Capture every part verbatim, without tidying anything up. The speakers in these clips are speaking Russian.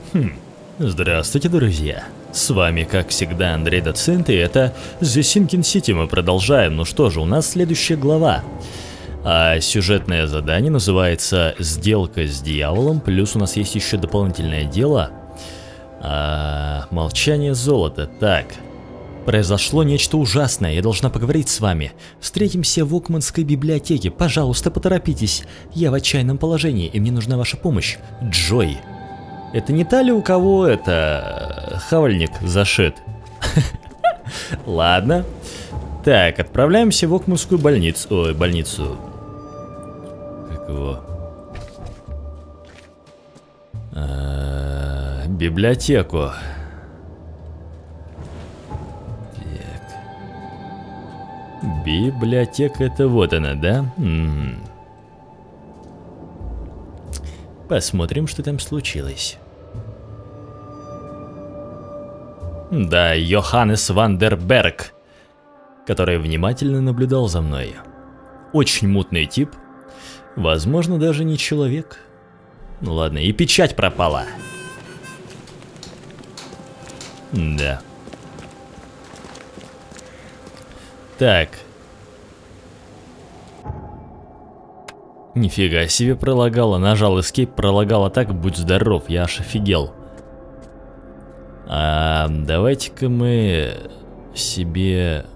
Хм. Здравствуйте, друзья. С вами, как всегда, Андрей Доцент, и это The Sinking City. Мы продолжаем. Ну что же, у нас следующая глава. А сюжетное задание называется «Сделка с дьяволом», плюс у нас есть еще дополнительное дело. А, молчание золота. Так. Произошло нечто ужасное, я должна поговорить с вами. Встретимся в Окманской библиотеке. Пожалуйста, поторопитесь. Я в отчаянном положении, и мне нужна ваша помощь. Джой. Это не та ли, у кого это хавальник зашит? Ладно. Так, отправляемся в Окманскую больницу. Ой, больницу. Как его? А, библиотеку. Библиотека, это вот она, да? М-м. Посмотрим, что там случилось. Да, Йоханнес ван дер Берг, который внимательно наблюдал за мной. Очень мутный тип. Возможно, даже не человек. Ну ладно, и печать пропала. Да. Так. Нифига себе пролагала. Нажал Escape, пролагала так, будь здоров, я аж офигел. А, давайте-ка мы себе...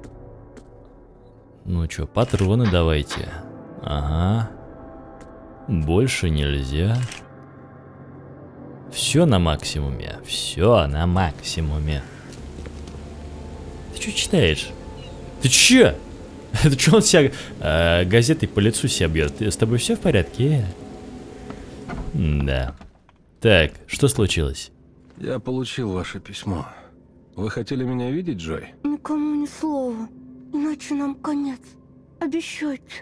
Ну что, патроны давайте. Ага. Больше нельзя. Все на максимуме. Все на максимуме. Ты что читаешь? Ты че? Это что он себя э, газетой по лицу себя бьет? С тобой все в порядке? Да. Так, что случилось? Я получил ваше письмо. Вы хотели меня видеть, Джой? Никому ни слова, иначе нам конец. Обещайте.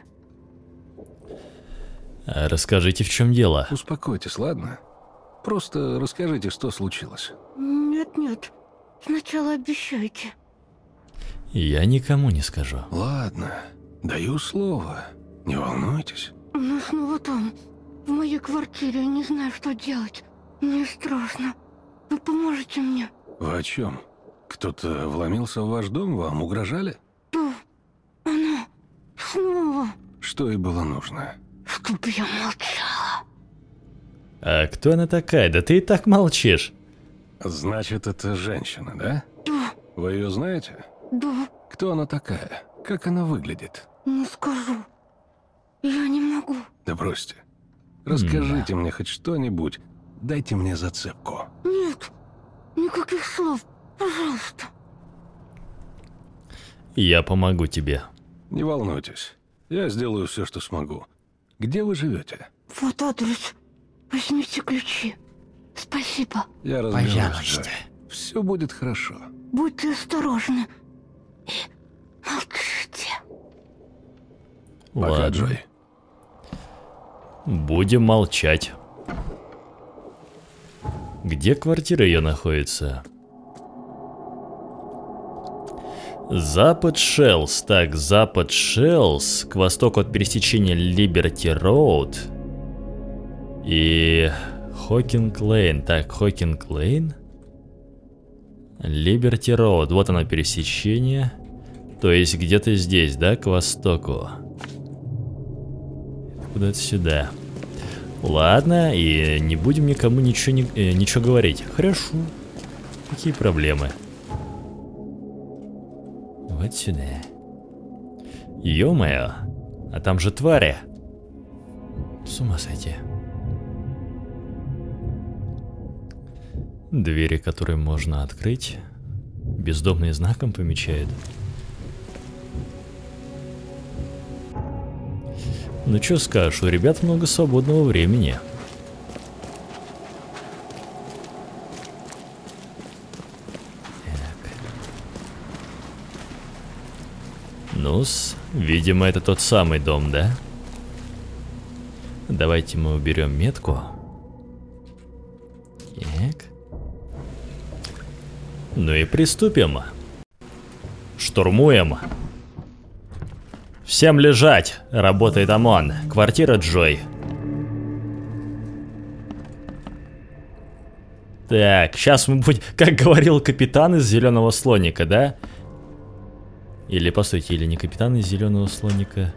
А расскажите, в чем дело? Успокойтесь, ладно? Просто расскажите, что случилось. Нет-нет, сначала обещайте. Я никому не скажу. Ладно, даю слово. Не волнуйтесь. Но снова там, в моей квартире, я не знаю, что делать. Мне страшно. Вы поможете мне? Вы о чем? Кто-то вломился в ваш дом, вам угрожали? Да, она снова. Что ей было нужно? Чтоб я молчала. А кто она такая? Да ты и так молчишь. Значит, это женщина, да? Да. Вы ее знаете? Да. Кто она такая? Как она выглядит? Не скажу. Я не могу. Да бросьте. Расскажите мне хоть что-нибудь. Дайте мне зацепку. Нет, никаких слов. Пожалуйста. Я помогу тебе. Не волнуйтесь. Я сделаю все, что смогу. Где вы живете? Вот адрес. Возьмите ключи. Спасибо. Я разберусь, Пожалуйста. Джой. Все будет хорошо. Будьте осторожны. И молчите. Пока, Ладно. Джой. Будем молчать. Где квартира ее находится? Запад Шелс. Так, Запад Шелс. К востоку от пересечения Либерти Роуд. И Хокинг Лейн. Так, Хокинг Лейн. Либерти Роуд. Вот оно пересечение. То есть где-то здесь, да, к востоку. Куда-то сюда. Ладно, и не будем никому ничего, не, э, ничего говорить. Хорошо. Какие проблемы? Вот сюда. Ё-моё. А там же твари. С ума сойти. Двери, которые можно открыть. Бездомные знаком помечают. Ну чё скажешь, у ребят много свободного времени. Так. Ну-с, видимо, это тот самый дом, да? Давайте мы уберем метку. Так. Ну и приступим. Штурмуем. Всем лежать! Работает ОМОН. Квартира Джой. Так, сейчас мы будем, как говорил капитан из зеленого слоника, да? Или, по сути, или не капитан из зеленого слоника.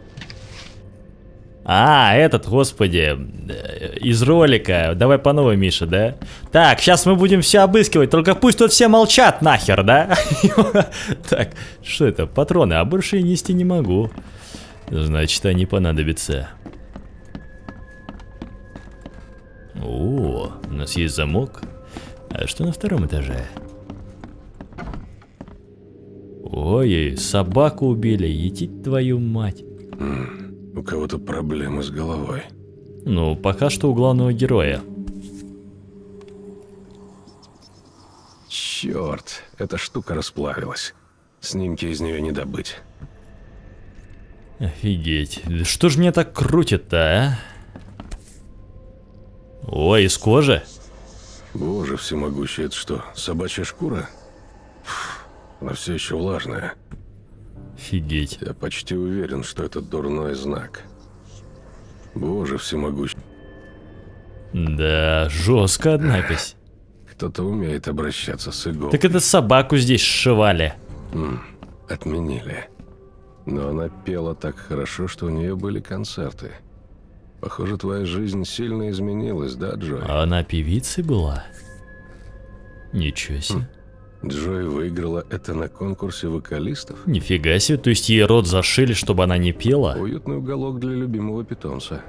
А, этот, господи, из ролика. Давай по новой, Миша, да? Так, сейчас мы будем все обыскивать, только пусть тут все молчат нахер, да? Так, что это? Патроны, а больше я нести не могу. Значит, они понадобятся. О, у нас есть замок. А что на втором этаже? Ой, собаку убили, етить твою мать. У кого-то проблемы с головой. Ну, пока что у главного героя. Черт, эта штука расплавилась. Снимки из нее не добыть. Офигеть. Что ж меня так крутит-то, а? Ой, из кожи? Боже всемогущий, это что, собачья шкура? Фу, она все еще влажная. Офигеть. Я почти уверен, что это дурной знак. Боже всемогущий. Да, жестко, однако-с. Кто-то умеет обращаться с иголкой. Так это собаку здесь сшивали. М, отменили. Но она пела так хорошо, что у нее были концерты. Похоже, твоя жизнь сильно изменилась, да, Джой? А она певицей была? Ничего себе. Джой выиграла это на конкурсе вокалистов? Нифига себе, то есть ей рот зашили, чтобы она не пела? Уютный уголок для любимого питомца.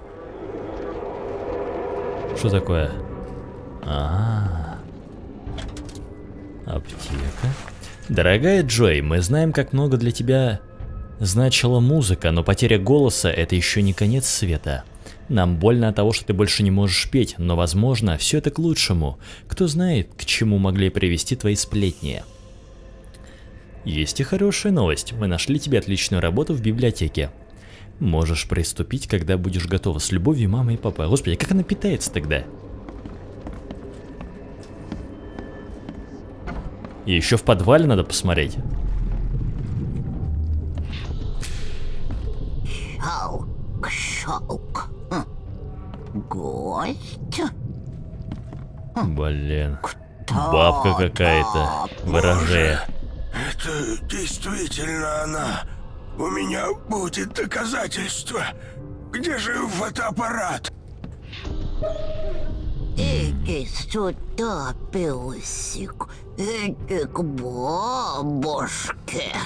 Что такое? А, аптека. Дорогая Джой, мы знаем, как много для тебя значила музыка, но потеря голоса — это еще не конец света. Нам больно от того, что ты больше не можешь петь, но, возможно, все это к лучшему. Кто знает, к чему могли привести твои сплетни. Есть и хорошая новость. Мы нашли тебе отличную работу в библиотеке. Можешь приступить, когда будешь готова. С любовью, мама и папа. Господи, как она питается тогда? И еще в подвале надо посмотреть. Шаук, шаук. Гость? Блин. Бабка какая-то. Ворожея. Это действительно она. У меня будет доказательство. Где же фотоаппарат? Иди сюда, песик. Иди к бабушке.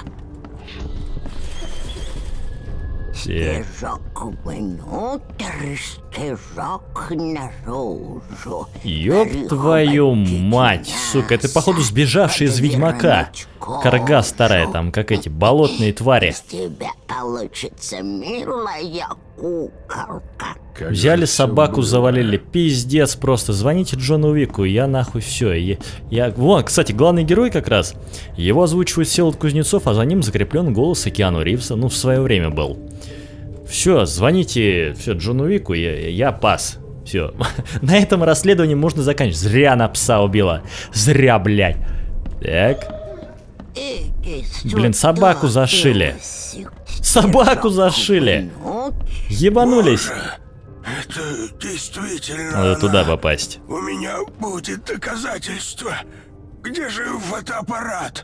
Стежок внутрь, стежок наружу. Ёб твою мать, сука, это походу сбежавший из Ведьмака. Карга старая там, как эти болотные твари. Из тебя получится милая куколка. Как Взяли же всё собаку, было. завалили, пиздец просто. Звоните Джону Уику, я нахуй все. Я, я... Вон, кстати, главный герой как раз. Его озвучивает Всеволод Кузнецов, а за ним закреплен голос Киану Ривза, ну в свое время был. Все, звоните все Джону Уику, я, я пас. Все. На этом расследовании можно заканчивать. Зря она пса убила. Зря, блядь. Так. Блин, собаку зашили. Собаку зашили. Ебанулись. Это действительно Надо она. туда попасть. У меня будет доказательство. Где же фотоаппарат?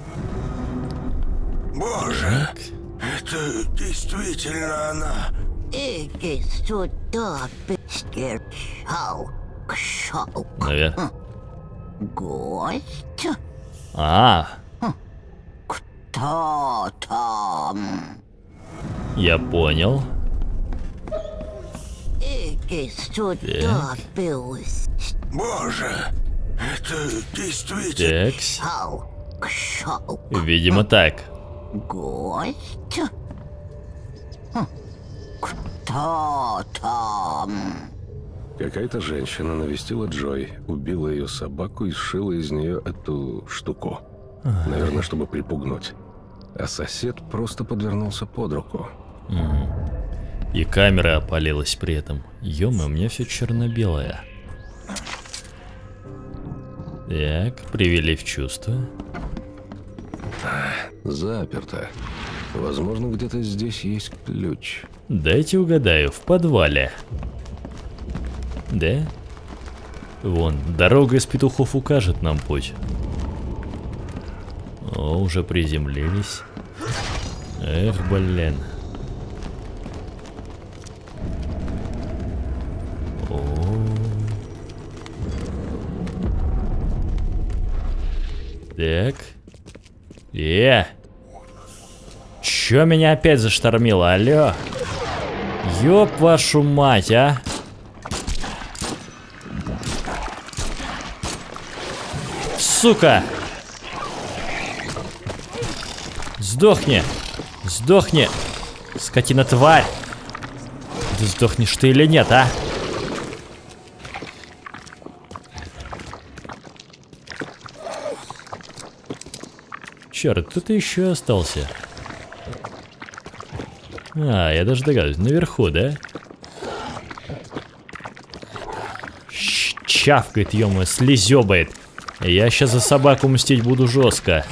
Боже, это действительно она. Иди сюда, песик. Шаук, шаук. Наверное. Гость? А, Кто там? я понял. Иди сюда, песик. Боже, это действительно... Такс. Шаук, шаук. Видимо так. Гость? Кто там? Какая-то женщина навестила Джой, убила ее собаку и сшила из нее эту штуку. Наверное, чтобы припугнуть. А сосед просто подвернулся под руку. И камера опалилась при этом. Ё-моё, у меня все черно-белое. Так, привели в чувство. Заперто. Возможно, где-то здесь есть ключ. Дайте угадаю, в подвале. Да? Вон, дорога из петухов укажет нам путь. О, уже приземлились. Эх, блин. О. Так. Е. Чё меня опять заштормило, алло? Ёб вашу мать, а? Сука! Сдохни! Сдохни! Скотина тварь! Ты сдохнешь ты или нет, а? Черт, кто-то еще остался. А, я даже догадываюсь, наверху, да? Щ чавкает, ё-моё, слезёбает. Я сейчас за собаку мстить буду жестко.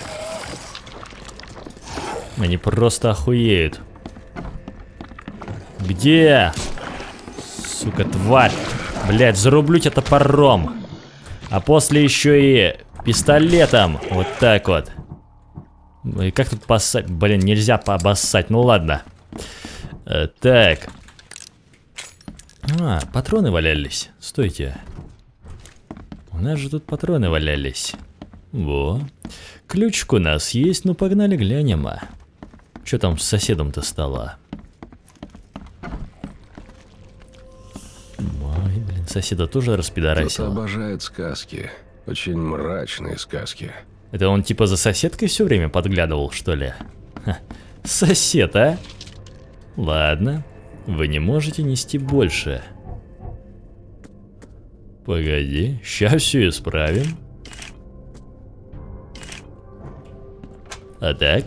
Они просто охуеют. Где? Сука, тварь. Блядь, зарублю тебя топором. А после еще и пистолетом. Вот так вот. И как тут поссать? Блин, нельзя пообоссать. Ну ладно. Э, так. А, патроны валялись. Стойте. У нас же тут патроны валялись. Во. Ключик у нас есть, ну погнали глянем. Что там с соседом-то стало? Ой, блин, соседа тоже распидорасил. Кто-то обожает сказки. Очень мрачные сказки. Это он типа за соседкой все время подглядывал, что ли? Ха. Сосед, а? Ладно, вы не можете нести больше. Погоди, сейчас все исправим. А так?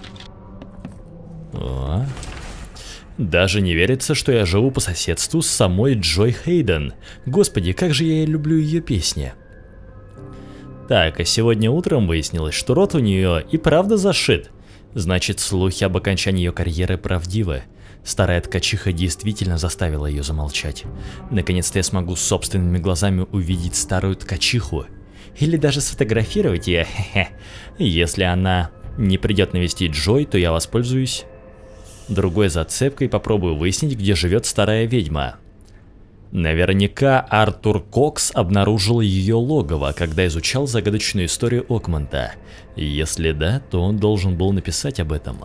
О. Даже не верится, что я живу по соседству с самой Джой Хейден. Господи, как же я люблю ее песни. Так, а сегодня утром выяснилось, что рот у нее и правда зашит. Значит, слухи об окончании ее карьеры правдивы. Старая ткачиха действительно заставила ее замолчать. Наконец-то я смогу собственными глазами увидеть старую ткачиху. Или даже сфотографировать ее. Если она не придет навестить Джой, то я воспользуюсь другой зацепкой и попробую выяснить, где живет старая ведьма. Наверняка Артур Кокс обнаружил ее логово, когда изучал загадочную историю Окманта. Если да, то он должен был написать об этом.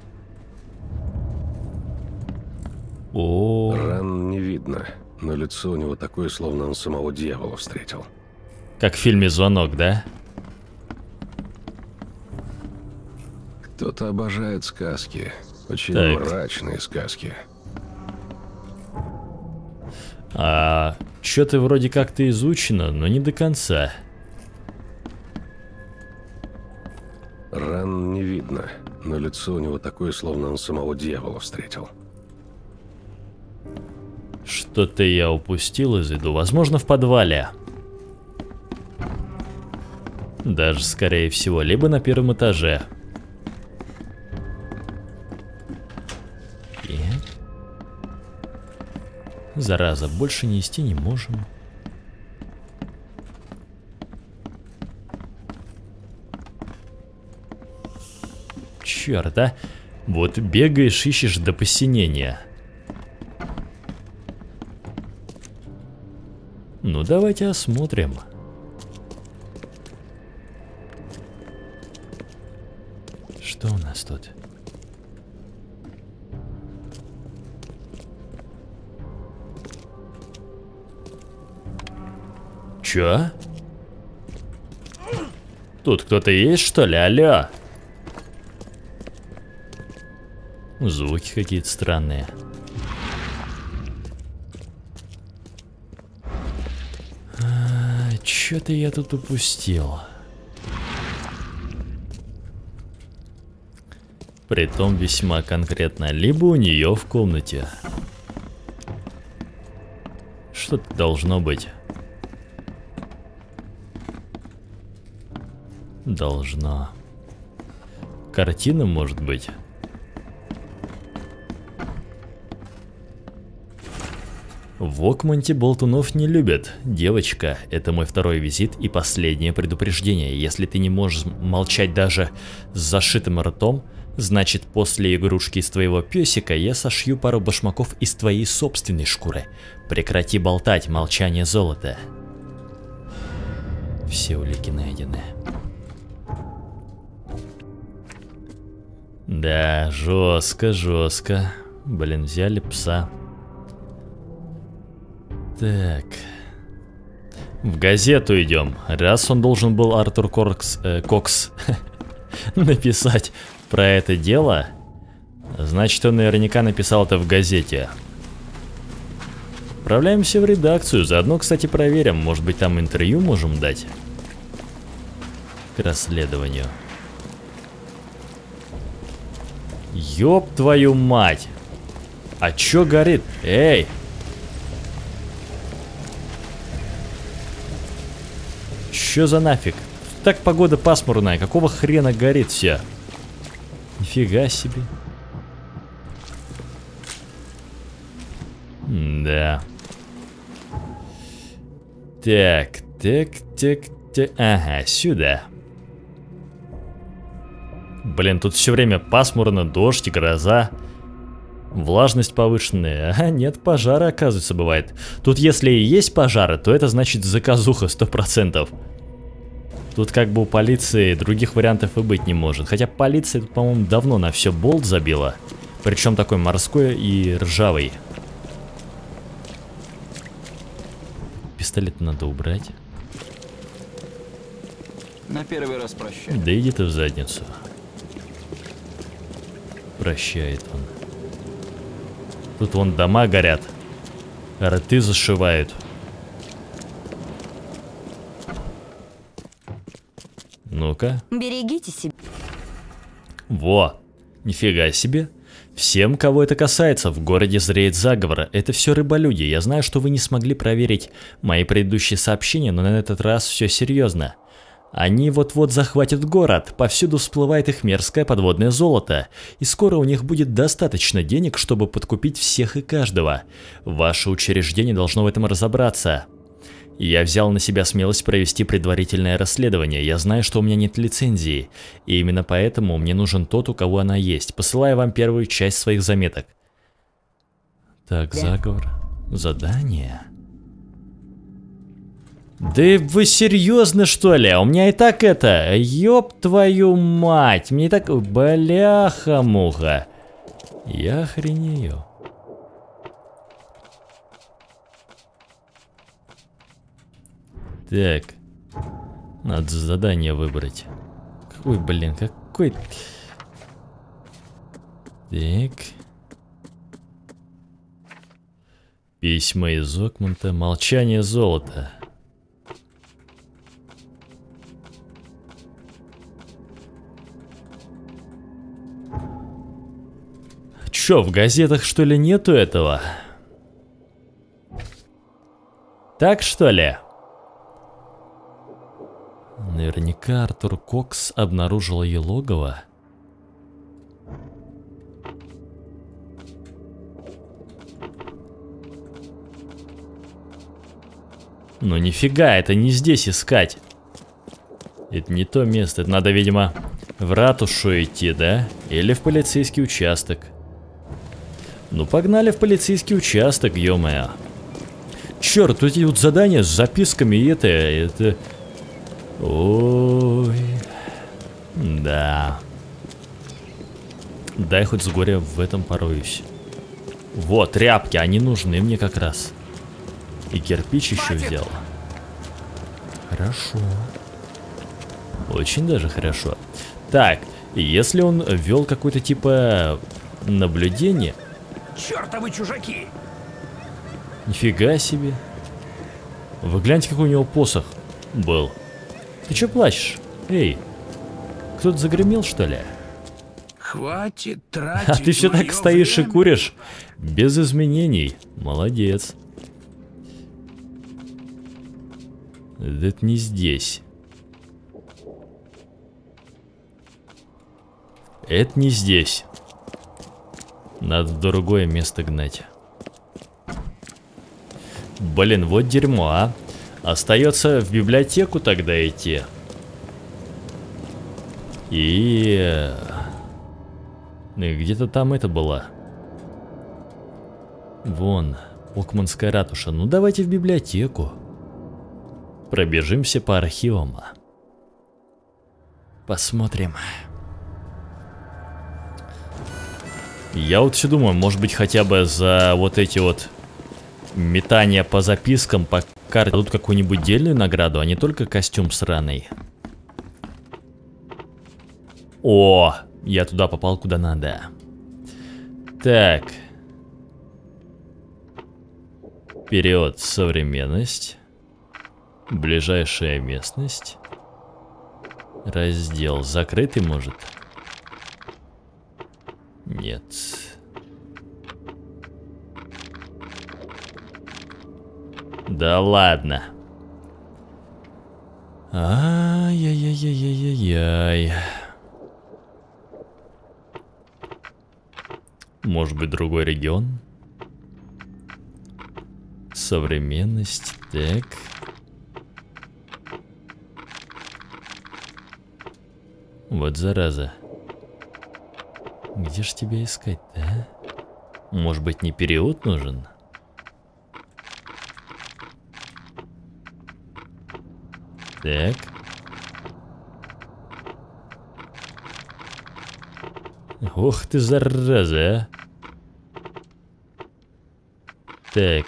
О. Ран не видно, но лицо у него такое, словно он самого дьявола встретил. Как в фильме «Звонок», да? Кто-то обожает сказки. Очень Так. мрачные сказки. А что-то вроде как-то изучено, но не до конца. Ран не видно, но лицо у него такое, словно он самого дьявола встретил. Что-то я упустил из виду. Возможно, в подвале. Даже, скорее всего, либо на первом этаже. И... Зараза, больше нести не можем. Черт, а? Вот бегаешь, ищешь до посинения. Ну, давайте осмотрим. Что у нас тут? Чё? Тут кто-то есть, что ли? Алло? Звуки какие-то странные. А, чё-то я тут упустил. Притом весьма конкретно. Либо у нее в комнате. Что-то должно быть. Должно. Картина, может быть. В Окмонте болтунов не любят. Девочка, это мой второй визит и последнее предупреждение. Если ты не можешь молчать даже с зашитым ртом, значит, после игрушки из твоего песика я сошью пару башмаков из твоей собственной шкуры. Прекрати болтать, молчание золото. Все улики найдены. Да, жестко, жестко. Блин, взяли пса. Так. В газету идем. Раз он должен был, Артур Коркс, э, Кокс, написать про это дело, значит, он наверняка написал это в газете. Отправляемся в редакцию. Заодно, кстати, проверим. Может быть, там интервью можем дать к расследованию. Ёб твою мать! А чё горит? Эй! Чё за нафиг? Так погода пасмурная, какого хрена горит все? Нифига себе. Да. Так, так, так, так. Ага, сюда. Блин, тут все время пасмурно, дождь, гроза. Влажность повышенная. А нет, пожары, оказывается, бывает. Тут если и есть пожары, то это значит заказуха сто процентов. Тут как бы у полиции других вариантов и быть не может. Хотя полиция тут, по-моему, давно на все болт забила. Причем такой морской и ржавый. Пистолет надо убрать. На первый раз прощай. Да иди ты в задницу. Прощает он. Тут вон дома горят. Рты зашивают. Ну-ка. Берегите себя. Во. Нифига себе. Всем, кого это касается, в городе зреет заговор. Это все рыболюди. Я знаю, что вы не смогли проверить мои предыдущие сообщения, но на этот раз все серьезно. Они вот-вот захватят город, повсюду всплывает их мерзкое подводное золото, и скоро у них будет достаточно денег, чтобы подкупить всех и каждого. Ваше учреждение должно в этом разобраться. Я взял на себя смелость провести предварительное расследование. Я знаю, что у меня нет лицензии, и именно поэтому мне нужен тот, у кого она есть. Посылаю вам первую часть своих заметок. Так, заговор. Задание. Да вы серьезно, что ли? У меня и так это... Ёб твою мать. Мне и так... Бляха-муха. Я охренею. Так. Надо задание выбрать. Какой, блин, какой... Так. Письма из Окмонта. Молчание золота. Чё, в газетах что ли нету этого? Так что ли? Наверняка Артур Кокс обнаружил ее логово. Ну нифига, это не здесь искать. Это не то место, это надо, видимо, в ратушу идти, да? Или в полицейский участок. Ну погнали в полицейский участок, ё-моё. Чёрт, тут эти вот задания с записками и это, это... Ой... Да... Дай хоть с горя в этом пороюсь. Вот, тряпки, они нужны мне как раз. И кирпич еще взял. Хорошо. Очень даже хорошо. Так, если он вел какое-то типа наблюдение... Чёртовы чужаки! Нифига себе. Вы гляньте, какой у него посох был. Ты чё плачешь? Эй, кто-то загремел, что ли? Хватит тратить. А ты все так моё стоишь время. и куришь. Без изменений. Молодец. Это не здесь. Это не здесь. Надо в другое место гнать. Блин, вот дерьмо, а. Остается в библиотеку тогда идти. И... И где-то там это было. Вон, Окманская ратуша. Ну давайте в библиотеку. Пробежимся по архивам. Посмотрим. Я вот все думаю, может быть хотя бы за вот эти вот метания по запискам, по карте дадут какую-нибудь дельную награду, а не только костюм сраный. О, я туда попал куда надо. Так. Вперед, современность. Ближайшая местность. Раздел закрытый, может? Нет. Да ладно. Ай-яй-яй-яй-яй-яй. Может быть, другой регион? Современность, так. Вот зараза. Где ж тебя искать-то, а? Может быть, не период нужен? Так. Ох ты, зараза, а. Так.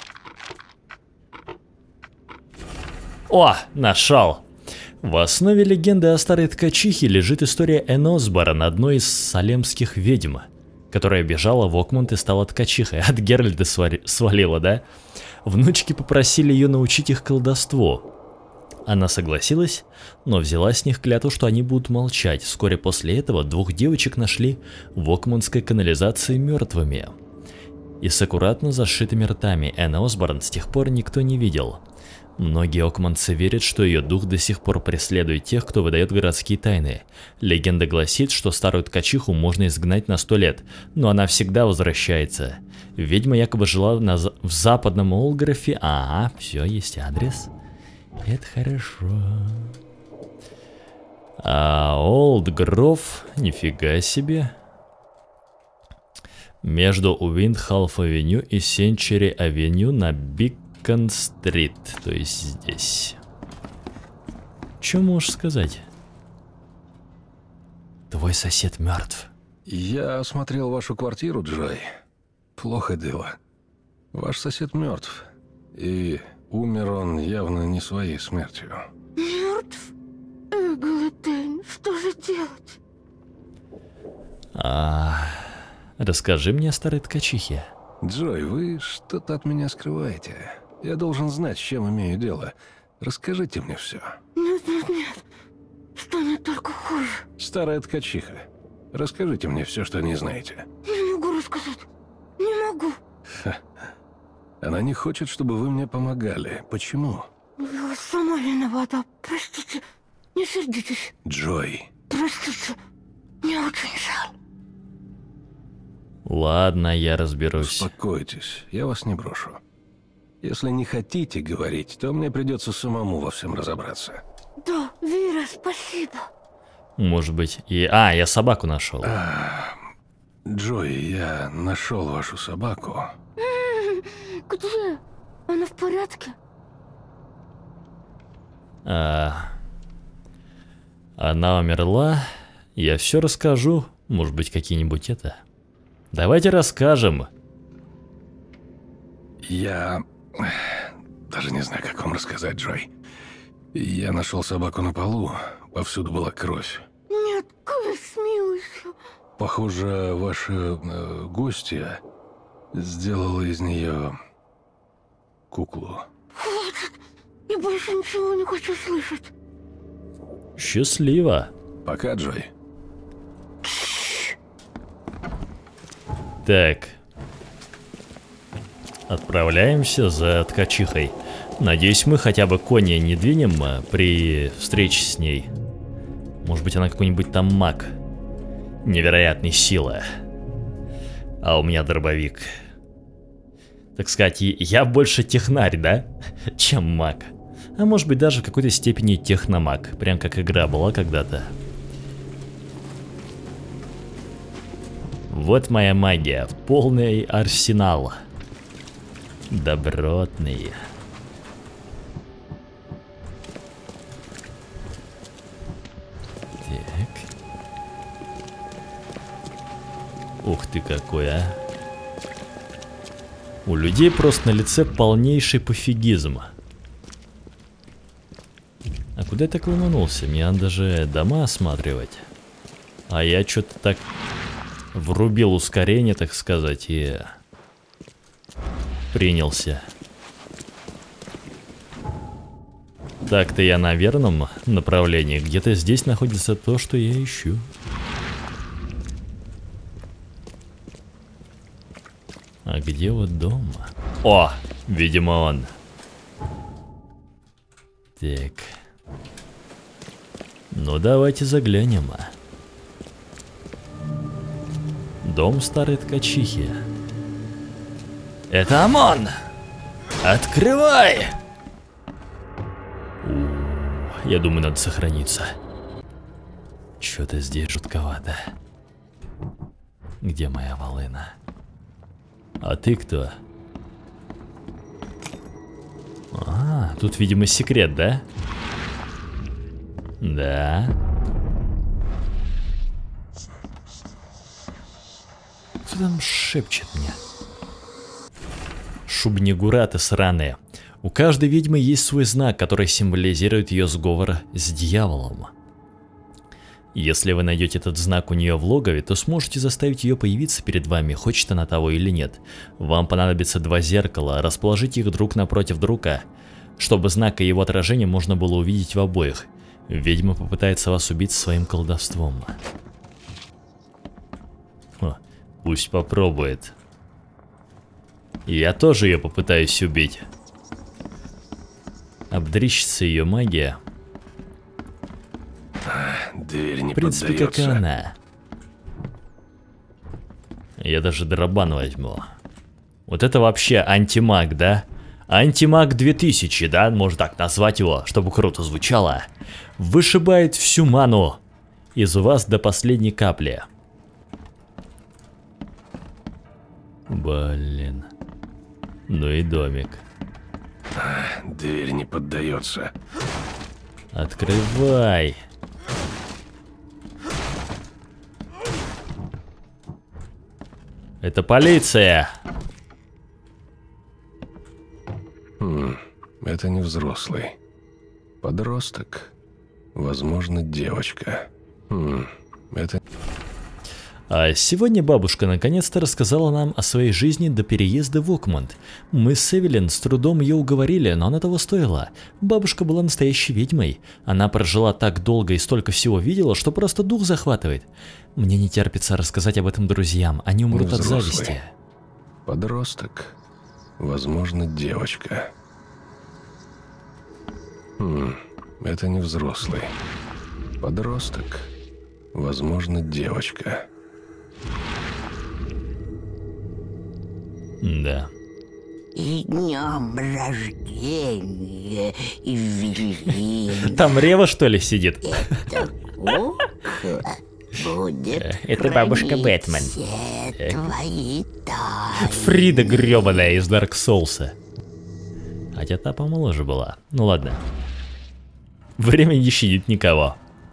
О, нашел! В основе легенды о старой ткачихе лежит история Энн Осборн, одной из салемских ведьм, которая бежала в Окмунд и стала ткачихой. От Геральда свалила, да? Внучки попросили ее научить их колдовству. Она согласилась, но взяла с них клятву, что они будут молчать. Вскоре после этого двух девочек нашли в Окмундской канализации мертвыми и с аккуратно зашитыми ртами. Энн Осборн с тех пор никто не видел. Многие окманцы верят, что ее дух до сих пор преследует тех, кто выдает городские тайны. Легенда гласит, что старую ткачиху можно изгнать на сто лет, но она всегда возвращается. Ведьма якобы жила на, в западном Олграфе. Ага, все, есть адрес. Это хорошо. А Олдгров, нифига себе. Между Уиндхалф-авеню и Сенчери-авеню на Бикон-стрит, то есть здесь. Что можешь сказать? Твой сосед мертв. Я осмотрел вашу квартиру, Джой. Плохо дело. Ваш сосед мертв. И умер он явно не своей смертью. Мертв? Эглетейн, что же делать? А... Расскажи мне о старой ткачихе. Джой, вы что-то от меня скрываете. Я должен знать, с чем имею дело. Расскажите мне все. Нет, нет, нет. Станет только хуже. Старая ткачиха. Расскажите мне все, что не знаете. Не могу рассказать. Не могу. Ха. Она не хочет, чтобы вы мне помогали. Почему? Я сама виновата. Простите. Не сердитесь. Джой. Простите. Мне очень жаль. Ладно, я разберусь. Успокойтесь, я вас не брошу. Если не хотите говорить, то мне придется самому во всем разобраться. Да, Вира, спасибо. Может быть, и... А, я собаку нашел. А, Джой, я нашел вашу собаку. Где? Она в порядке? А... Она умерла. Я все расскажу. Может быть, какие-нибудь это... Давайте расскажем. Я... Даже не знаю, как вам рассказать, Джой. Я нашел собаку на полу. Повсюду была кровь. Нет, кровь, смилуйся. Похоже, ваша э, гостья сделала из нее куклу. Хватит. Я больше ничего не хочу слышать. Счастливо. Пока, Джой. Так. Отправляемся за ткачихой. Надеюсь, мы хотя бы кони не двинем при встрече с ней. Может быть, она какой-нибудь там маг. Невероятной силы. А у меня дробовик. Так сказать, я больше технарь, да? Чем маг. А может быть даже в какой-то степени техномаг. Прям как игра была когда-то. Вот моя магия. Полный арсенал. Добротный. Так. Ух ты какой, а. У людей просто на лице полнейший пофигизм. А куда я так ломанулся? Мне надо даже дома осматривать. А я что-то так врубил ускорение, так сказать, и принялся. Так-то я на верном направлении. Где-то здесь находится то, что я ищу. А где вот дом? О, видимо он. Так. Ну давайте заглянем. Дом старой ткачихи. Это ОМОН! Открывай! У, я думаю, надо сохраниться. Что-то здесь жутковато. Где моя волына? А ты кто? А, тут, видимо, секрет, да? Да. Кто там шепчет мне? Шубнигураты сраные. У каждой ведьмы есть свой знак, который символизирует ее сговор с дьяволом. Если вы найдете этот знак у нее в логове, то сможете заставить ее появиться перед вами, хочет она того или нет. Вам понадобится два зеркала, расположите их друг напротив друга, чтобы знак и его отражение можно было увидеть в обоих. Ведьма попытается вас убить своим колдовством. О, пусть попробует. Я тоже ее попытаюсь убить. Обдрищится ее магия. Дверь не В принципе, поддается. как и она. Я даже дробан возьму. Вот это вообще антимаг, да? Антимаг две тысячи, да? Можно так назвать его, чтобы круто звучало. Вышибает всю ману из вас до последней капли. Блин. Ну и домик. Дверь не поддается. Открывай. Это полиция. Хм, это не взрослый. Подросток. Возможно, девочка. Хм, это... А сегодня бабушка наконец-то рассказала нам о своей жизни до переезда в Окмунд. Мы с Эвелин с трудом ее уговорили, но она того стоила. Бабушка была настоящей ведьмой. Она прожила так долго и столько всего видела, что просто дух захватывает. Мне не терпится рассказать об этом друзьям, они умрут от Взрослый. зависти. Подросток. Возможно, девочка. Хм, это не взрослый. Подросток. Возможно, девочка. Да. И днем рождения, Эвелин. Там Рева, что ли, сидит? Эта кукла будет Это бабушка хранить Бэтмен. все твои тайны. Фрида гребаная из Дарк Соулса. Хотя та помоложе была. Ну ладно. Время не щадит никого.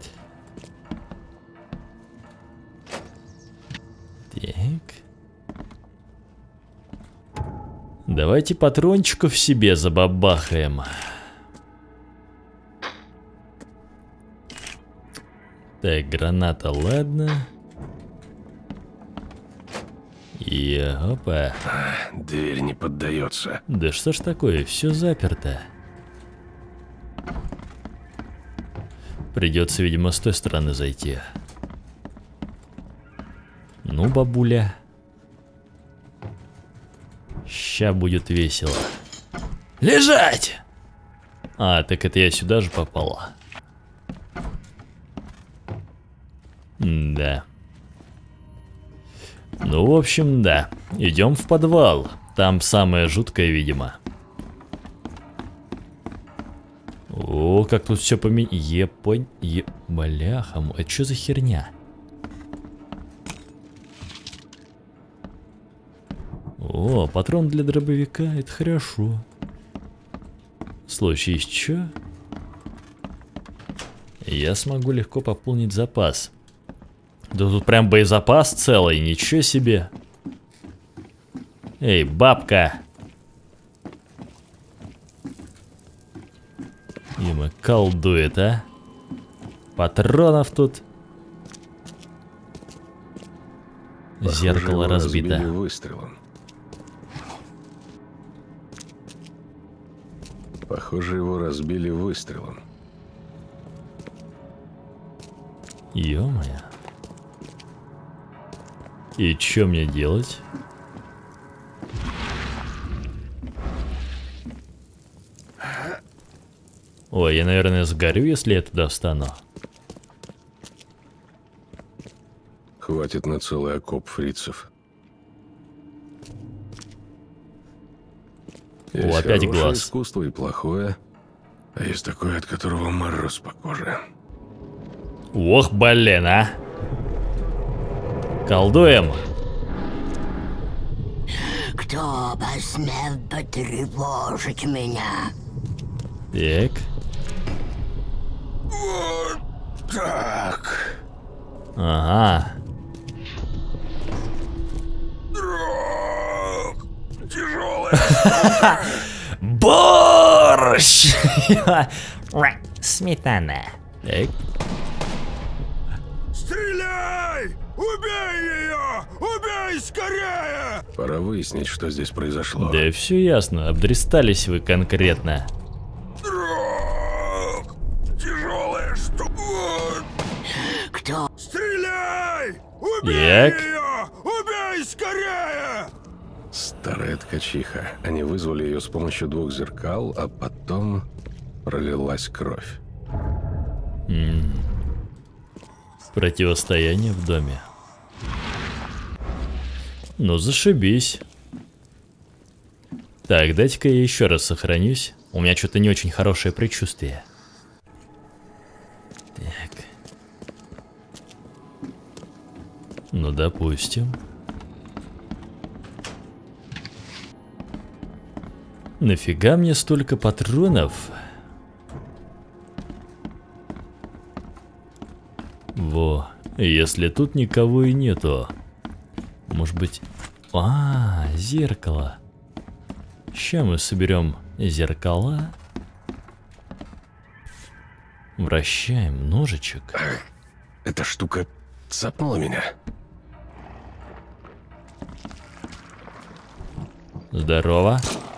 Так. Давайте патрончиков себе забабахаем. Так, граната, ладно. И опа. Дверь не поддается. Да что ж такое, все заперто. Придется, видимо, с той стороны зайти. Ну, бабуля. Ща будет весело. Лежать! А, так это я сюда же попала. Да. Ну, в общем, да. Идем в подвал. Там самое жуткое, видимо. О, как тут все поменялось. Епонь... Е... Бляха, это что за херня? О, патрон для дробовика, это хорошо. В случае чё, я смогу легко пополнить запас. Да тут прям боезапас целый, ничего себе. Эй, бабка. Има колдует, а? Патронов тут. Похоже, Зеркало его разбито. разбили выстрелом. Похоже, его разбили выстрелом. Ё-моё. И чё мне делать? Ой, я, наверное, сгорю, если я туда встану. Хватит на целый окоп фрицев. Есть опять хорошее глаз. искусство и плохое, а есть такое, от которого мороз по коже. Ох, блин, а! Колдуем! Кто посмел потревожить меня? Так. Вот так. Ага. Дрог. Тяжелая. Борщ! Сметана. Так. Стреляй! Убей ее! Убей скорее! Пора выяснить, что здесь произошло. Да все ясно, обдристались вы конкретно. Дрог. Тяжелая штука. Вот. Кто? Стреляй! Убей Так. ее! Убей скорее! Старая ткачиха. Они вызвали ее с помощью двух зеркал, а потом пролилась кровь. М. Противостояние в доме. Ну, зашибись. Так, дайте-ка я еще раз сохранюсь. У меня что-то не очень хорошее предчувствие. Так. Ну, допустим. Нафига мне столько патронов? Во, если тут никого и нету. Может быть... А, зеркало. Сейчас мы соберем зеркала. Вращаем ножичек. Эта штука цапнула меня. Здорово.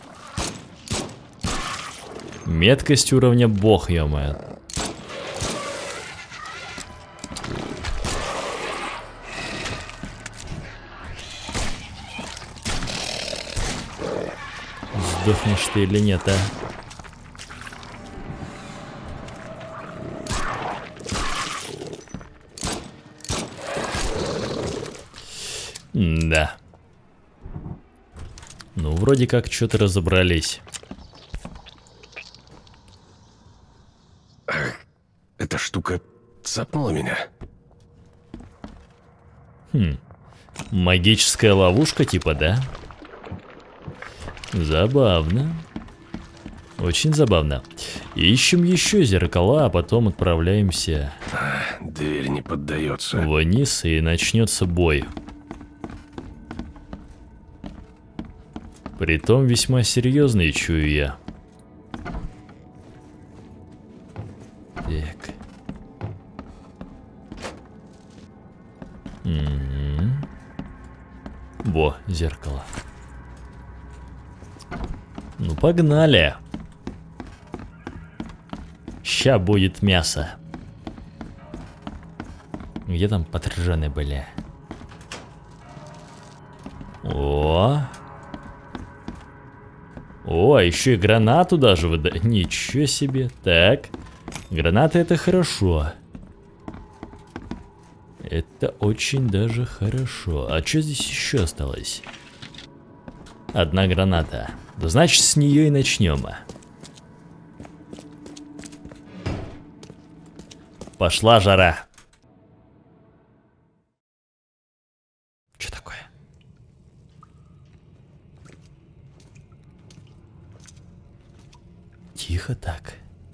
Меткость уровня бог, ё-моё. Сдохнешь ты или нет, а? Да. Ну, вроде как что-то разобрались. Эта штука цапнула меня. Хм. Магическая ловушка типа, да? Забавно. Очень забавно. Ищем еще зеркала, а потом отправляемся Дверь не поддается. вниз, и начнется бой. Притом весьма серьезный, чую я. Так. Угу. Во, зеркало. Ну, погнали. Ща будет мясо. Где там патроны были? О! О, а еще и гранату даже выдать. Ничего себе. Так. Гранаты — это хорошо. Это очень даже хорошо. А что здесь еще осталось? Одна граната. Значит, с нее и начнем. Пошла жара. Что такое? Тихо так.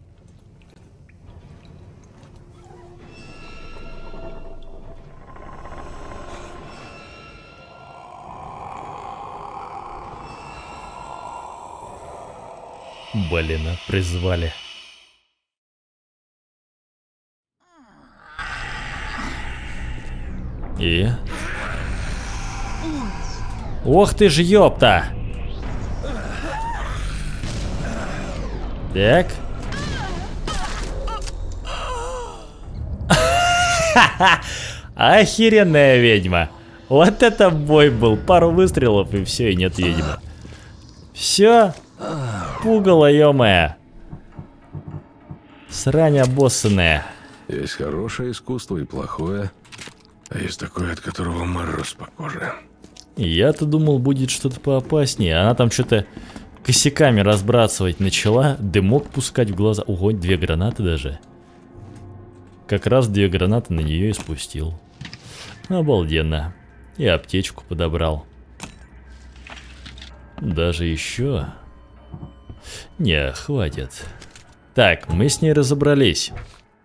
Блин, а призвали. И? Ох ты ж ёпта! Так. Охеренная ведьма. Вот это бой был. Пару выстрелов и все, и нет ведьмы. Все. Пугало, ё-моё. Срань обоссанная. Есть хорошее искусство и плохое. А есть такое, от которого мороз по коже. Я-то думал, будет что-то поопаснее. Она там что-то косяками разбрасывать начала. Дымок пускать в глаза. Ого, две гранаты даже. Как раз две гранаты на нее и спустил. Обалденно. И аптечку подобрал. Даже еще. Не, хватит. Так, мы с ней разобрались.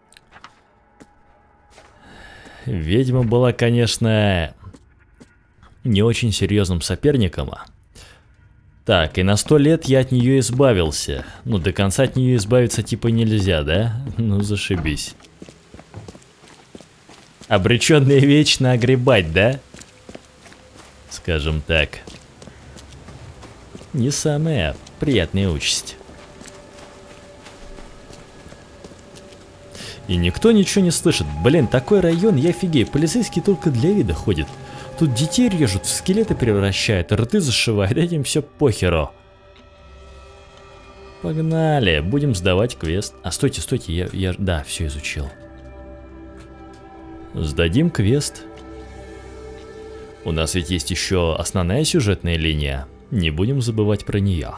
Ведьма была, конечно, не очень серьезным соперником. Так, и на сто лет я от нее избавился. Ну, до конца от нее избавиться типа нельзя, да? Ну, зашибись. Обреченные вечно огребать, да? Скажем так. Не самая приятная участь. И никто ничего не слышит. Блин, такой район, я офигею. Полицейские только для вида ходят. Тут детей режут, в скелеты превращают, рты зашивают, этим все похеру. Погнали, будем сдавать квест. А стойте, стойте, я, я да, все изучил. Сдадим квест. У нас ведь есть еще основная сюжетная линия. Не будем забывать про нее.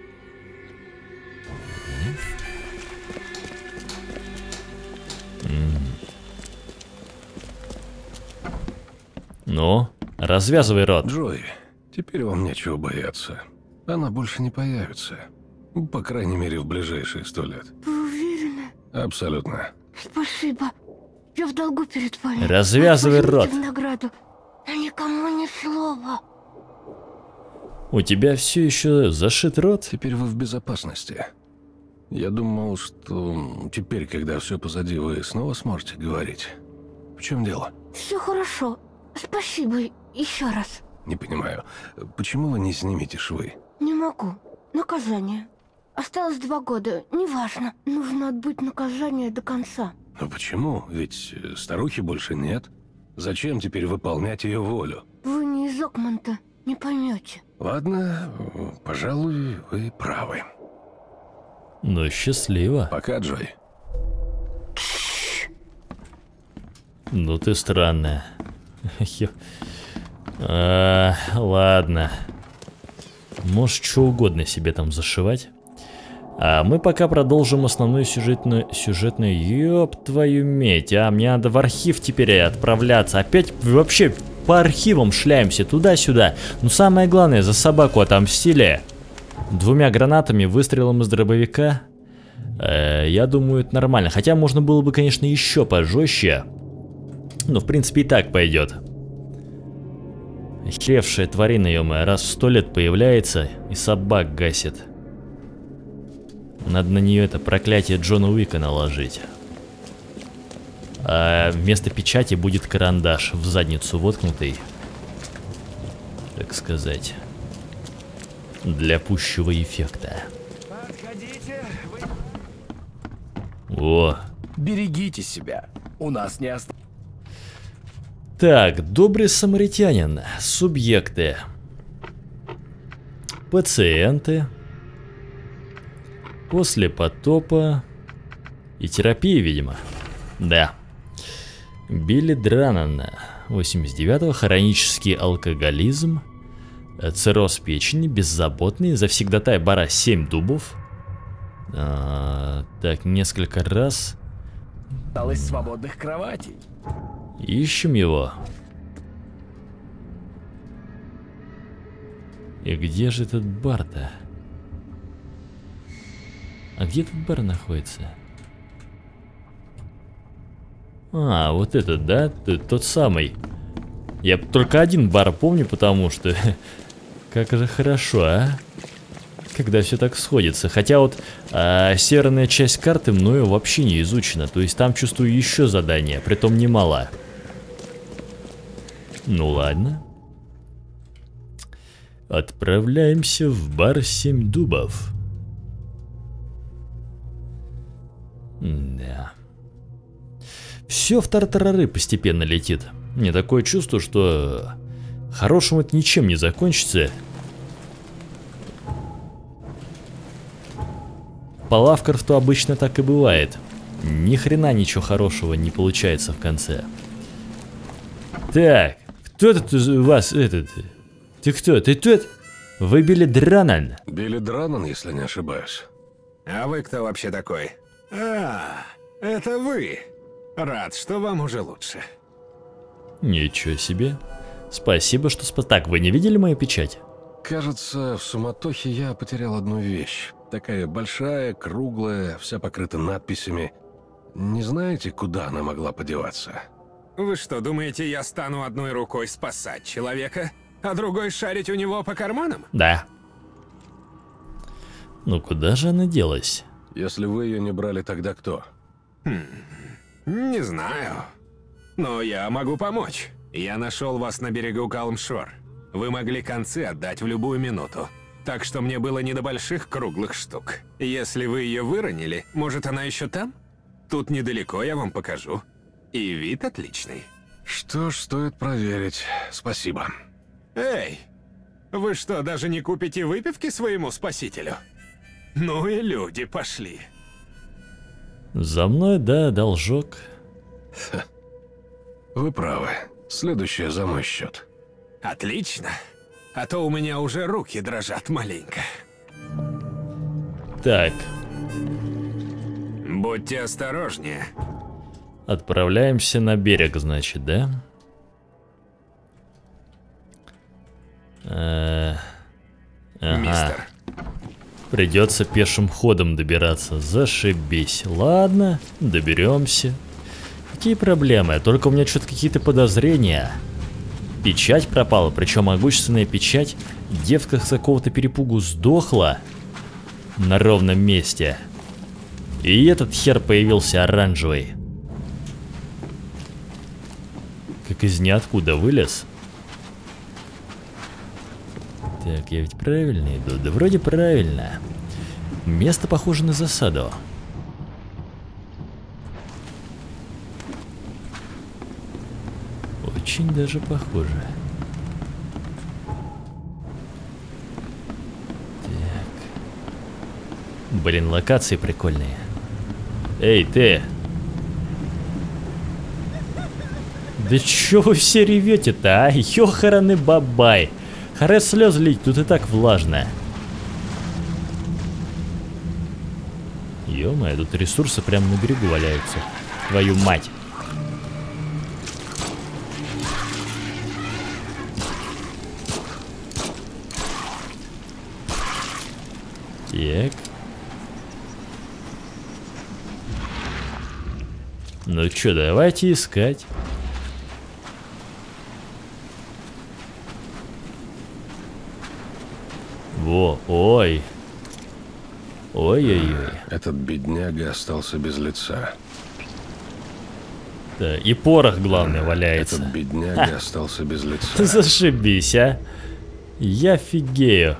Ну, развязывай рот. Джой, теперь вам нечего бояться. Она больше не появится. По крайней мере, в ближайшие сто лет. Вы уверены? Абсолютно. Спасибо. Я в долгу перед вами. Развязывай рот. В награду. А никому ни слова. У тебя все еще зашит рот? Теперь вы в безопасности. Я думал, что теперь, когда все позади, вы снова сможете говорить. В чем дело? Все хорошо. Спасибо еще раз. Не понимаю, почему вы не снимете швы? Не могу. Наказание. Осталось два года. Неважно. Нужно отбыть наказание до конца. Но почему? Ведь старухи больше нет. Зачем теперь выполнять ее волю? Вы не из Окманта. Не поймете. Ладно, пожалуй, вы правы. Ну, счастливо. Пока, Джой. Ну ты странная. А, ладно. Можешь что угодно себе там зашивать. А мы пока продолжим основную сюжетную... Сюжетную... Ёб твою медь, а мне надо в архив теперь отправляться. Опять вообще по архивам шляемся туда-сюда. Но самое главное, за собаку отомстили. Двумя гранатами, выстрелом из дробовика. Э, я думаю, это нормально. Хотя можно было бы, конечно, еще пожестче. Но, в принципе, и так пойдет. Охеревшая тварина, ё-моё, раз в сто лет появляется и собак гасит. Надо на нее это проклятие Джона Уика наложить. А вместо печати будет карандаш в задницу воткнутый. Так сказать. Для пущего эффекта. О! Берегите себя. У нас не осталось. Так, добрый самаритянин. Субъекты. Пациенты. После потопа. И терапия, видимо. Да. Билли Дранан. восемьдесят девятого. Хронический алкоголизм. Цирроз печени, беззаботный, завсегдатай бара семь дубов. А, так, несколько раз. Осталось свободных кроватей. Ищем его. И где же этот бар-то? А где этот бар находится? А, вот этот, да? Тот самый. Я только один бар помню, потому что... Как же хорошо, а? Когда все так сходится. Хотя вот а, северная часть карты мною вообще не изучена. То есть там, чувствую, еще задания, притом немало. Ну ладно. Отправляемся в бар семь дубов. Да. Все в тартарары постепенно летит. Мне такое чувство, что хорошим это ничем не закончится. По Лавкрафту обычно так и бывает. Ни хрена ничего хорошего не получается в конце. Так, кто тут у вас этот? Ты кто? Ты тот? Вы Билли Дранан? Билли Дранан, если не ошибаюсь. А вы кто вообще такой? А, это вы. Рад, что вам уже лучше. Ничего себе. Спасибо, что спас. Так, вы не видели мою печать? Кажется, в суматохе я потерял одну вещь. Такая большая, круглая, вся покрыта надписями. Не знаете, куда она могла подеваться? Вы что, думаете, я стану одной рукой спасать человека, а другой шарить у него по карманам? Да. Ну куда же она делась? Если вы ее не брали, тогда кто? Хм, не знаю. Но я могу помочь. Я нашел вас на берегу Калмшор. Вы могли концы отдать в любую минуту. Так что мне было не до больших круглых штук. Если вы ее выронили, может, она еще там? Тут недалеко, я вам покажу. И вид отличный. Что ж, стоит проверить. Спасибо. Эй, вы что, даже не купите выпивки своему спасителю? Ну и люди пошли. За мной, да, должок. Вы правы. Следующее за мой счет. Отлично. А то у меня уже руки дрожат маленько. Так. Будьте осторожнее. Отправляемся на берег, значит, да? Э-э- ага. Мистер. Придется пешим ходом добираться. Зашибись. Ладно, доберемся. Какие проблемы? Только у меня что-то какие-то подозрения. Печать пропала, причем могущественная печать. Девка с какого-то перепугу сдохла на ровном месте. И этот хер появился оранжевый. Как из ниоткуда вылез. Так, я ведь правильно иду? Да вроде правильно. Место похоже на засаду. Очень даже похоже. Так. Блин, локации прикольные. Эй, ты! Да чё вы все ревете-то, а? Ёхараны бабай! Харе слез лить, тут и так влажно. Ё-моё, тут ресурсы прямо на берегу валяются. Твою мать. Так. Ну чё, давайте искать. Во, ой. Ой-ой-ой. Этот бедняга остался без лица. Да, и порох, главное, валяется. Этот бедняга Ха. остался без лица. Зашибись, а. Я фигею.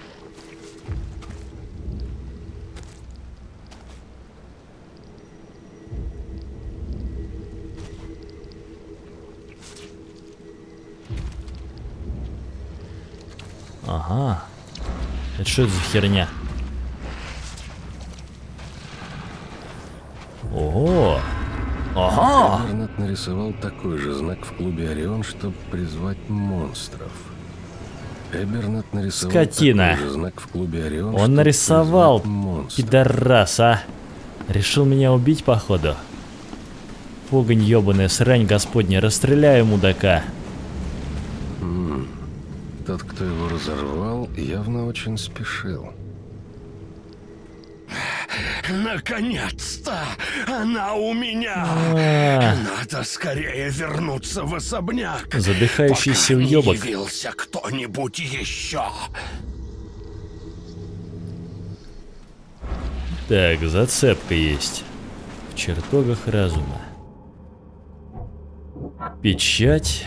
Ага. Это что это за херня? Ого! Ага! Бернет нарисовал такой же знак в клубе Орион, чтобы призвать монстров. Эбернет нарисовал Скотина. такой же знак в клубе Орион. Он что нарисовал, признак монстра. пидорас, а. Решил меня убить, походу. Погонь ёбаная, срань господня, расстреляю мудака. М, Тот, кто его разорвал, явно очень спешил. Наконец-то! Она у меня! А, Надо скорее вернуться в особняк. Задыхающийся пока уёбок. не явился кто-нибудь еще. Так, зацепка есть. В чертогах разума. Печать.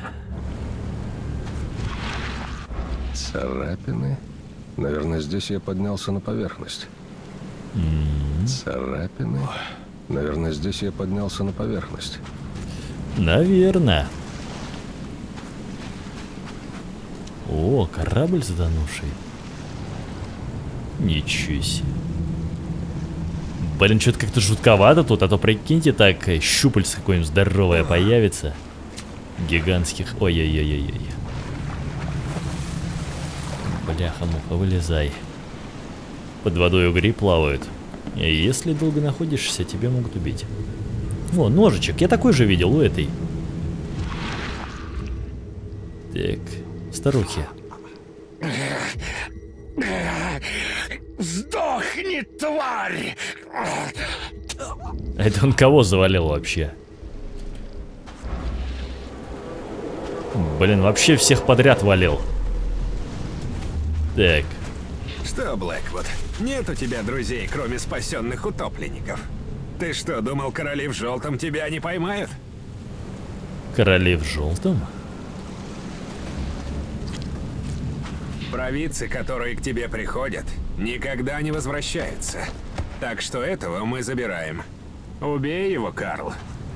Царапины? Наверное, здесь я поднялся на поверхность. Царапины? Наверное, здесь я поднялся на поверхность. Наверное. О, корабль затонувший. Ничего себе. Блин, что-то как-то жутковато тут, а то прикиньте так, щупальце какое-нибудь здоровое появится. Гигантских. Ой-ой-ой-ой-ой. Бляха-муха, вылезай. Под водой угри плавают. И если долго находишься, тебя могут убить. О, ножичек, я такой же видел у этой. Так, старухи. Сдохни, тварь! Это он кого завалил вообще? Блин, вообще всех подряд валил. Так. Что, Блэквуд, нет у тебя друзей, кроме спасенных утопленников? Ты что, думал, короли в желтом тебя не поймают? Короли в желтом? Провидцы, которые к тебе приходят, никогда не возвращаются. Так что этого мы забираем. Убей его, Карл.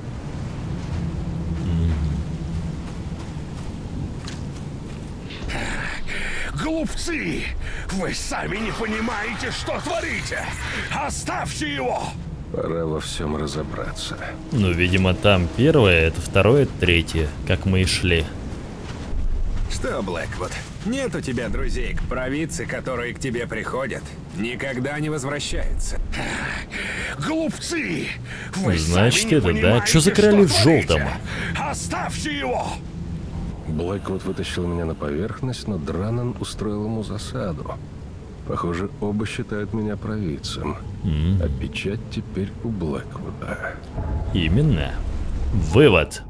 Глупцы! Вы сами не понимаете, что творите! Оставьте его! Пора во всем разобраться. Ну, видимо, там первое, это второе, это третье, как мы и шли. Что, Блэквуд, нет у тебя друзей, провидцы, которые к тебе приходят, никогда не возвращаются. Глупцы! Вы Значит, сами не это, да? понимаете, Чё за короли в что творите! желтом? Оставьте его! Блэквуд вытащил меня на поверхность, но Дранан устроил ему засаду. Похоже, оба считают меня провидцем. М. А печать теперь у Блэквуда. Именно. Вывод.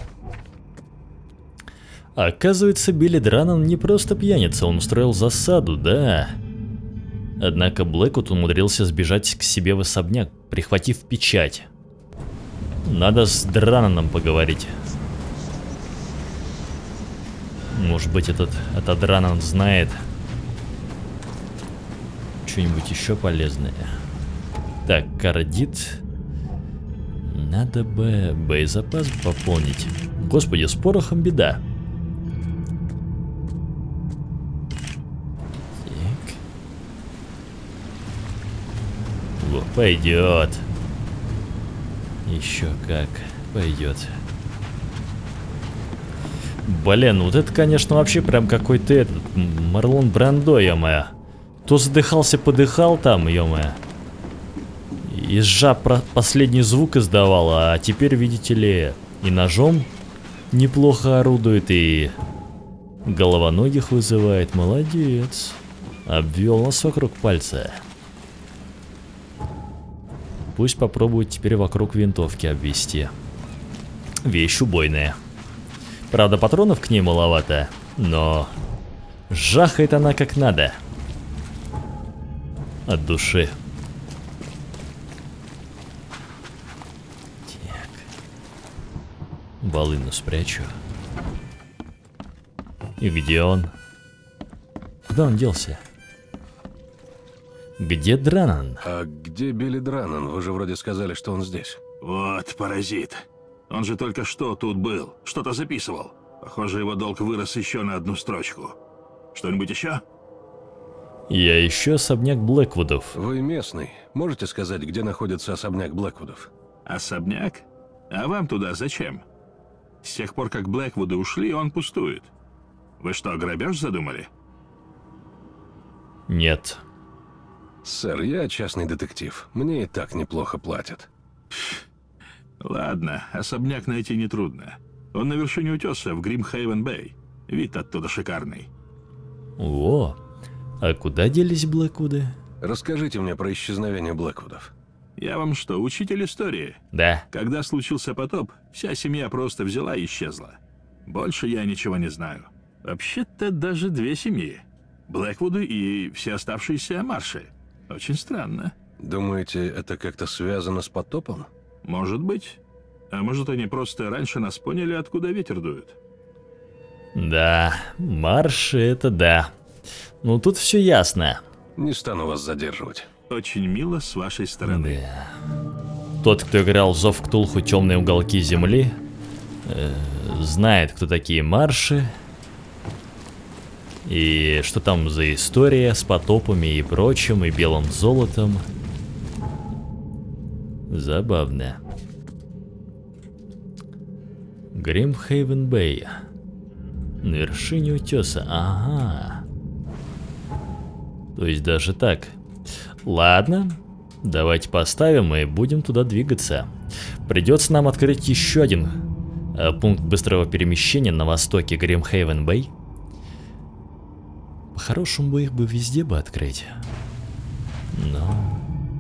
Оказывается, Билли Дранан не просто пьяница, он устроил засаду, да. Однако Блэквуд умудрился сбежать к себе в особняк, прихватив печать. Надо с Дрананом поговорить. Может быть, этот, этот Дранан знает что-нибудь еще полезное. Так, кардит. Надо бы боезапас пополнить. Господи, с порохом беда. Так. Во, пойдет. Еще как пойдет. Блин, вот это, конечно, вообще прям какой-то этот Марлон Брандо, ё-моё. То задыхался, подыхал там, ё-моё. И сжа последний звук издавал, а теперь, видите ли, и ножом неплохо орудует, и головоногих вызывает. Молодец. Обвел нас вокруг пальца. Пусть попробует теперь вокруг винтовки обвести. Вещь убойная. Правда, патронов к ней маловато, но жахает она как надо. От души. Так. Волыну спрячу. И где он? Куда он делся? Где Дранан? А где Билли Дранан? Вы же вроде сказали, что он здесь. Вот паразит. Он же только что тут был. Что-то записывал. Похоже, его долг вырос еще на одну строчку. Что-нибудь еще? Я ищу особняк Блэквудов. Вы местный. Можете сказать, где находится особняк Блэквудов? Особняк? А вам туда зачем? С тех пор, как Блэквуды ушли, он пустует. Вы что, грабеж задумали? Нет. Сэр, я частный детектив. Мне и так неплохо платят. Ладно, особняк найти нетрудно. Он на вершине утеса в Гримхейвен-Бэй. Вид оттуда шикарный. О, а куда делись Блэквуды? Расскажите мне про исчезновение Блэквудов. Я вам что, учитель истории? Да. Когда случился потоп, вся семья просто взяла и исчезла. Больше я ничего не знаю. Вообще-то даже две семьи. Блэквуды и все оставшиеся марши. Очень странно. Думаете, это как-то связано с потопом? Может быть. А может, они просто раньше нас поняли, откуда ветер дует. Да, марши это да. Ну тут все ясно. Не стану вас задерживать. Очень мило с вашей стороны. Да. Тот, кто играл в Зов Ктулху Темные уголки земли, э, знает, кто такие марши. И что там за история с потопами и прочим, и белым золотом. Забавно. Гримхейвен-Бэй. На вершине утеса. Ага. То есть даже так. Ладно. Давайте поставим и будем туда двигаться. Придется нам открыть еще один э, пункт быстрого перемещения на востоке Гримхейвен-Бэй. По-хорошему бы их бы везде бы открыть. Но...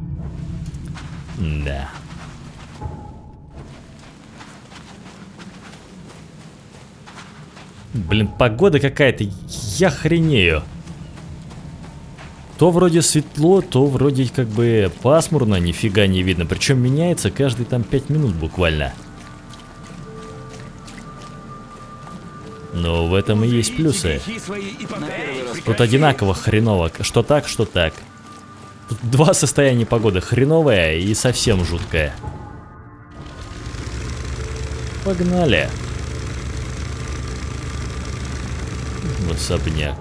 Да. Блин, погода какая-то, я хренею. То вроде светло, то вроде как бы пасмурно, нифига не видно. Причем меняется каждые там пять минут буквально. Но в этом и есть плюсы. Тут одинаково хреново, что так, что так. Тут два состояния погоды, хреновая и совсем жуткая. Погнали. В особняк.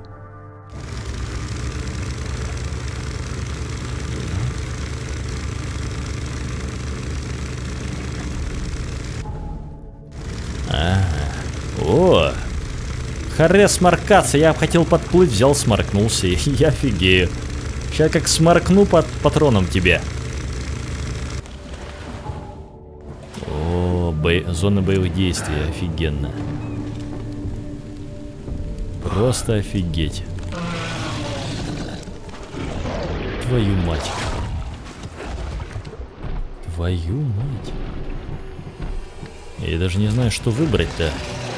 А, о, харе сморкаться, я хотел подплыть, взял, сморкнулся, и я офигею. Сейчас как сморкну под патроном тебе. О, бо... зона боевых действий, офигенно. Просто офигеть. Твою мать. Твою мать. Я даже не знаю, что выбрать-то.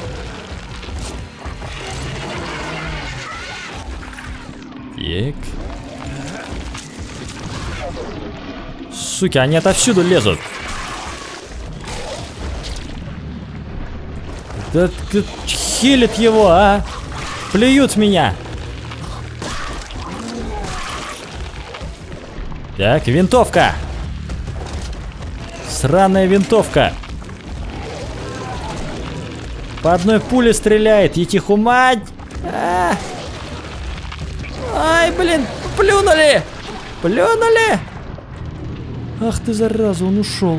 Так. Суки, они отовсюду лезут. Да хилит его, а? Плюют в меня. Так, винтовка. Сраная винтовка. По одной пуле стреляет, етиху мать. А! Ай, блин, плюнули. Плюнули. Ах ты, зараза, он ушел.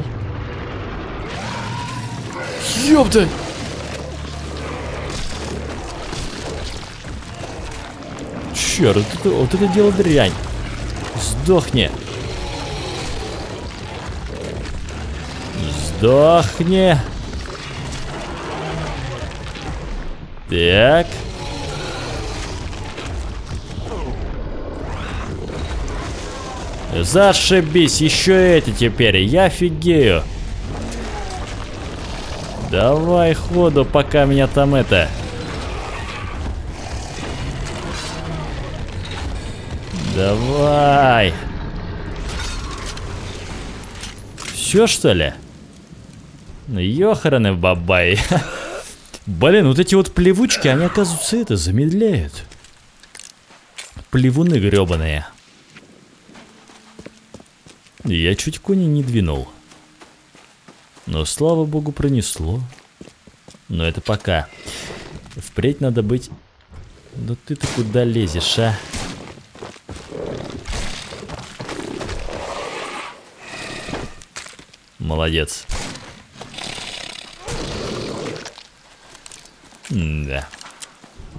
Ёпта. Черт, вот это, вот это дело дрянь. Сдохни. Сдохни. Так. Зашибись, еще эти теперь, я офигею. Давай ходу, пока меня там это... Давай. Все, что ли? Ёхараны бабай. Блин, вот эти вот плевучки, они, оказывается, это замедляют. Плевуны гребаные. Я чуть кони не двинул. Но, слава богу, пронесло. Но это пока. Впредь надо быть... Да ты-то куда лезешь, а? Молодец. Да.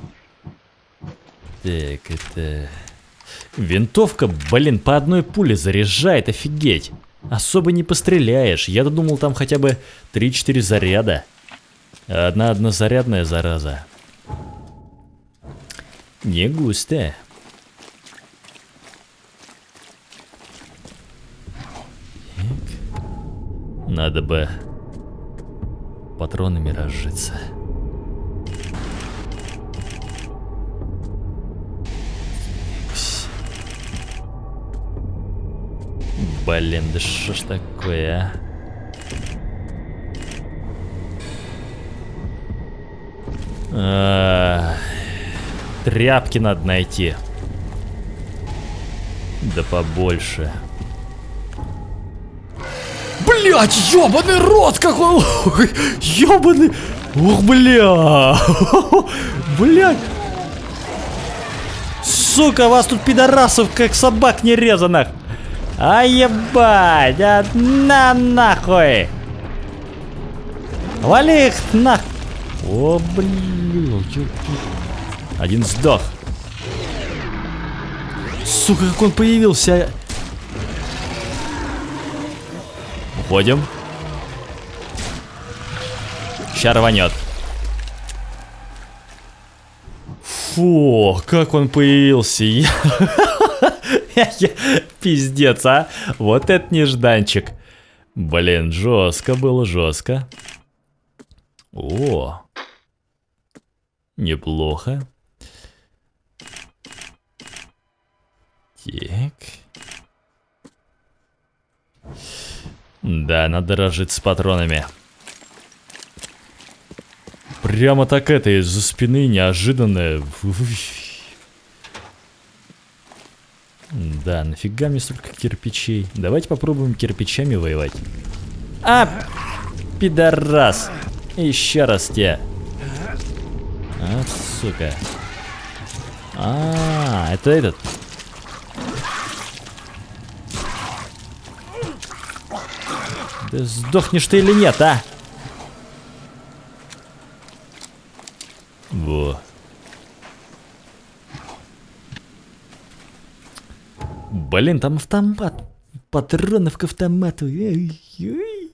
Так, это... Винтовка, блин, по одной пуле заряжает, офигеть. Особо не постреляешь. Я думал, там хотя бы три-четыре заряда. Одна однозарядная зараза. Не густо. Так. Надо бы патронами разжиться. Блин, да что ж такое, а? А, тряпки надо найти. Да побольше. Блять, ёбаный рот какой! Ёбаный! Ух, бля! Блять! Сука, вас тут пидорасов как собак нерезанных! А ебать, а на нахуй! Вали их на... О, блин. Один сдох. Сука, как он появился. Уходим. Ща рванет. Фу, как он появился. Пиздец, а? Вот это нежданчик. Блин, жестко было, жестко. О, неплохо. Так. Да, надо разжиться с патронами. Прямо так это из-за спины неожиданно. Да, нафига мне столько кирпичей? Давайте попробуем кирпичами воевать. А, пидорас! Еще раз тебя. А, сука. А, это этот. Да сдохнешь ты или нет, а? Во. Блин, там автомат. Патронов к автомату. Эй, эй.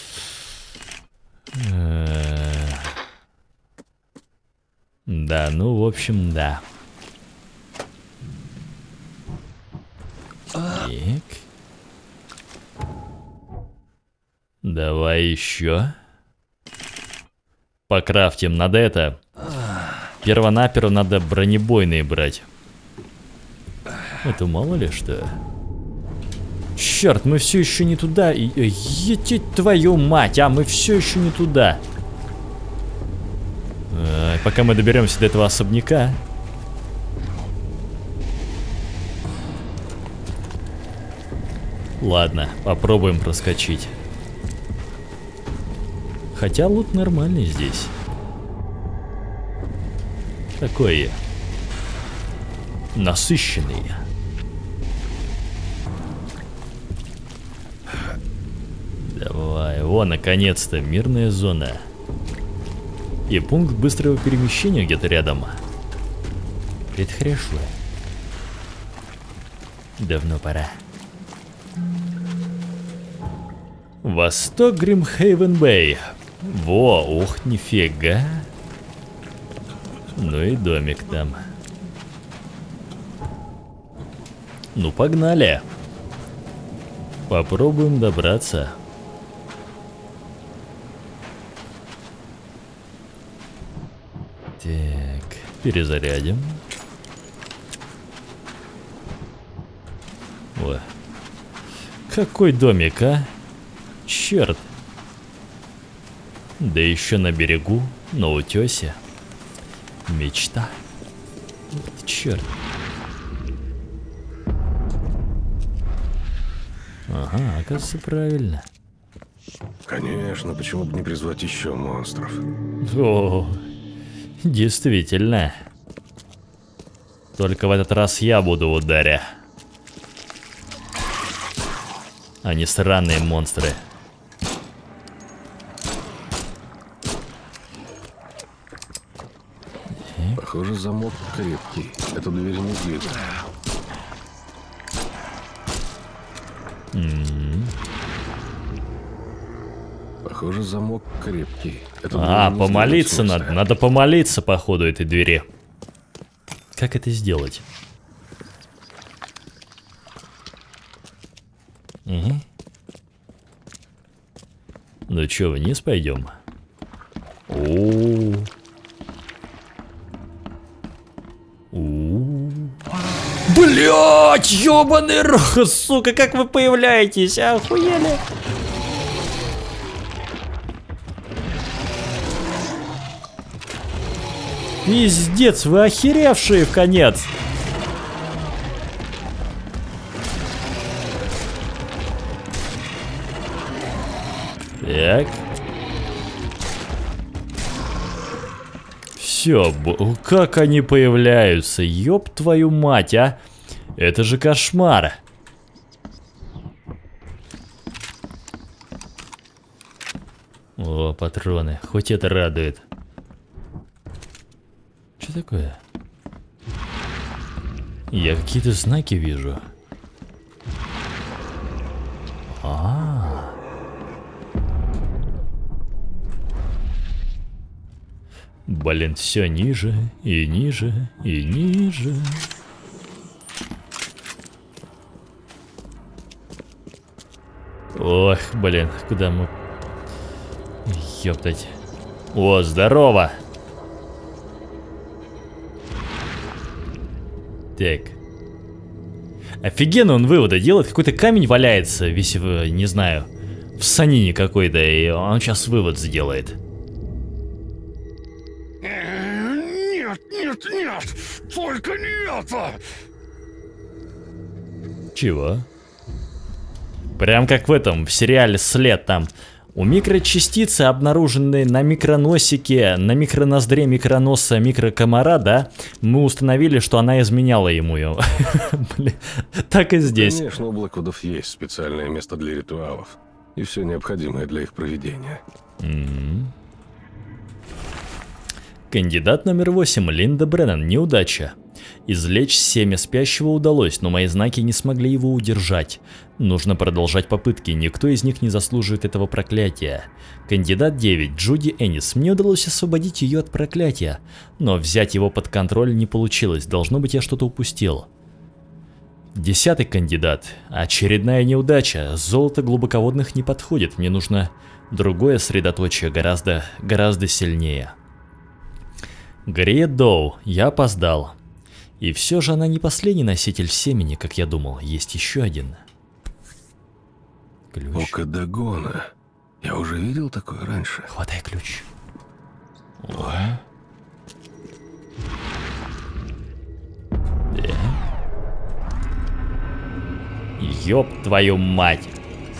Да, ну, в общем, да. Так. Давай еще. Покрафтим. Надо это. Первонаперво надо бронебойные брать. Это мало ли что. Черт, мы все еще не туда. Етить твою мать, а мы все еще не туда. А, пока мы доберемся до этого особняка. Ладно, попробуем проскочить. Хотя лут нормальный здесь. Такой насыщенный. Давай, о, наконец-то мирная зона. И пункт быстрого перемещения где-то рядом. Это хорошо. Давно пора. Восток Гримхейвен-Бэй. Во, ух, нифига. Ну и домик там. Ну, погнали. Попробуем добраться. Так, перезарядим. О, какой домик, а? Черт. Да еще на берегу, на утесе. Мечта. Вот черт. Ага, оказывается, правильно. Конечно, почему бы не призвать еще монстров? О, действительно. Только в этот раз я буду в ударе. А не сраные монстры. Похоже, замок крепкий. Эту дверь не сдвинуть. Mm-hmm. Похоже, замок крепкий. Эту А, дверь не помолиться сдвинуть с надо. места. Надо помолиться по ходу этой двери. Как это сделать? Угу. Ну чё, вниз пойдем? О. О. Блять, ёбаный рот, сука, как вы появляетесь, охуели? Пиздец, вы охеревшие в конец. Так. Все, как они появляются, ёб твою мать, а? Это же кошмар. О, патроны, хоть это радует. Что такое? Я какие-то знаки вижу. А. Блин, все ниже и ниже и ниже. Ох, блин, куда мы... Ёптать. О, здорово! Так. Офигенно он выводы делает. Какой-то камень валяется, весь, в, не знаю, в санине какой-то, и он сейчас вывод сделает. Нет, нет, нет! Только не это! Чего? Прям как в этом, в сериале «След» там. У микрочастицы, обнаруженные на микроносике, на микроноздре микроноса микрокомара, да, мы установили, что она изменяла ему ее. Так и здесь. Конечно, у Блэквудов есть специальное место для ритуалов. И все необходимое для их проведения. Кандидат номер восемь, Линда Бреннан, неудача. Извлечь семя спящего удалось, но мои знаки не смогли его удержать. Нужно продолжать попытки, никто из них не заслуживает этого проклятия. Кандидат девять, Джуди Эннис, мне удалось освободить ее от проклятия, но взять его под контроль не получилось, должно быть, я что-то упустил. Десятый кандидат, очередная неудача, золото глубоководных не подходит, мне нужно другое средоточие, гораздо, гораздо сильнее. Греет Доу, я опоздал. И все же она не последний носитель семени, как я думал, есть еще один. Ключ. Око Дагона. Я уже видел такое раньше. Хватай ключ. О. Да. Ёб твою мать.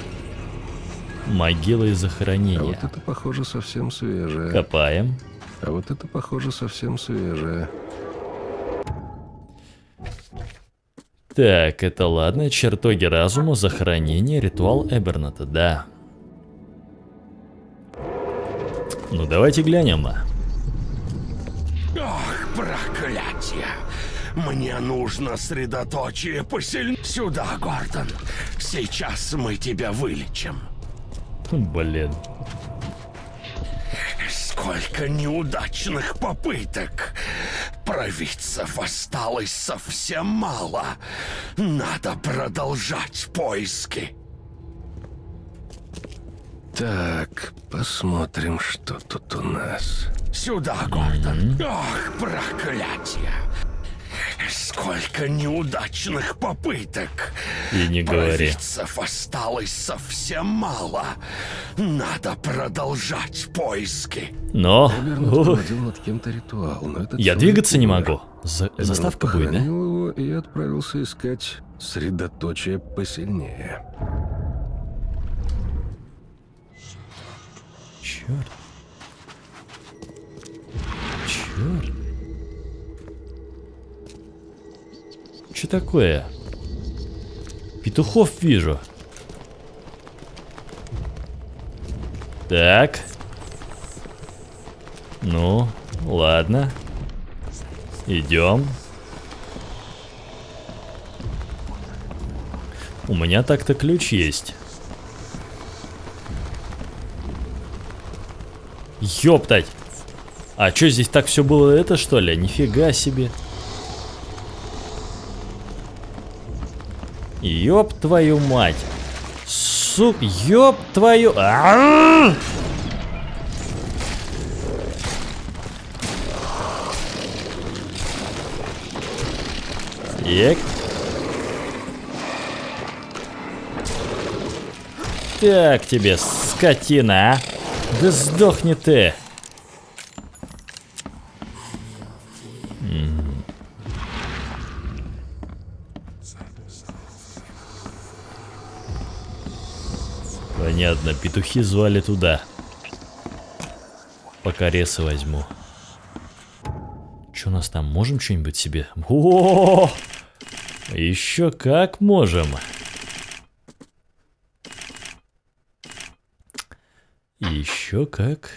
Могила и захоронение. А вот это, похоже, совсем свежее. Копаем. А вот это, похоже, совсем свежее. Так, это ладно. Чертоги разума, захоронение, ритуал Эберната, да. Ну, давайте глянем. Ах, проклятие! Мне нужно средоточие посильнее. Сюда, Гордон. Сейчас мы тебя вылечим. Блин. Сколько неудачных попыток. Провидцев осталось совсем мало. Надо продолжать поиски. Так, посмотрим, что тут у нас. Сюда, Гордон. Mm-hmm. Ах, проклятие. Сколько неудачных попыток. И не говори. Провидцев осталось совсем мало. Надо продолжать поиски. Но... над кем-то ритуал, но это я двигаться не могу. За заставка будет, да? Его и отправился искать средоточие посильнее. Черт. Черт. Что такое? Петухов вижу. Так. Ну, ладно. Идем. У меня так-то ключ есть. Ёптать! А чё здесь так все было это, что ли? Нифига себе. Ёб твою мать. Сук, ёб твою... А-а-а! Ек. Так тебе, скотина, а? Да сдохни ты. М-м. Понятно, петухи звали туда. Пока ресы возьму. Что у нас там? Можем что-нибудь себе? О, еще как можем. Еще как.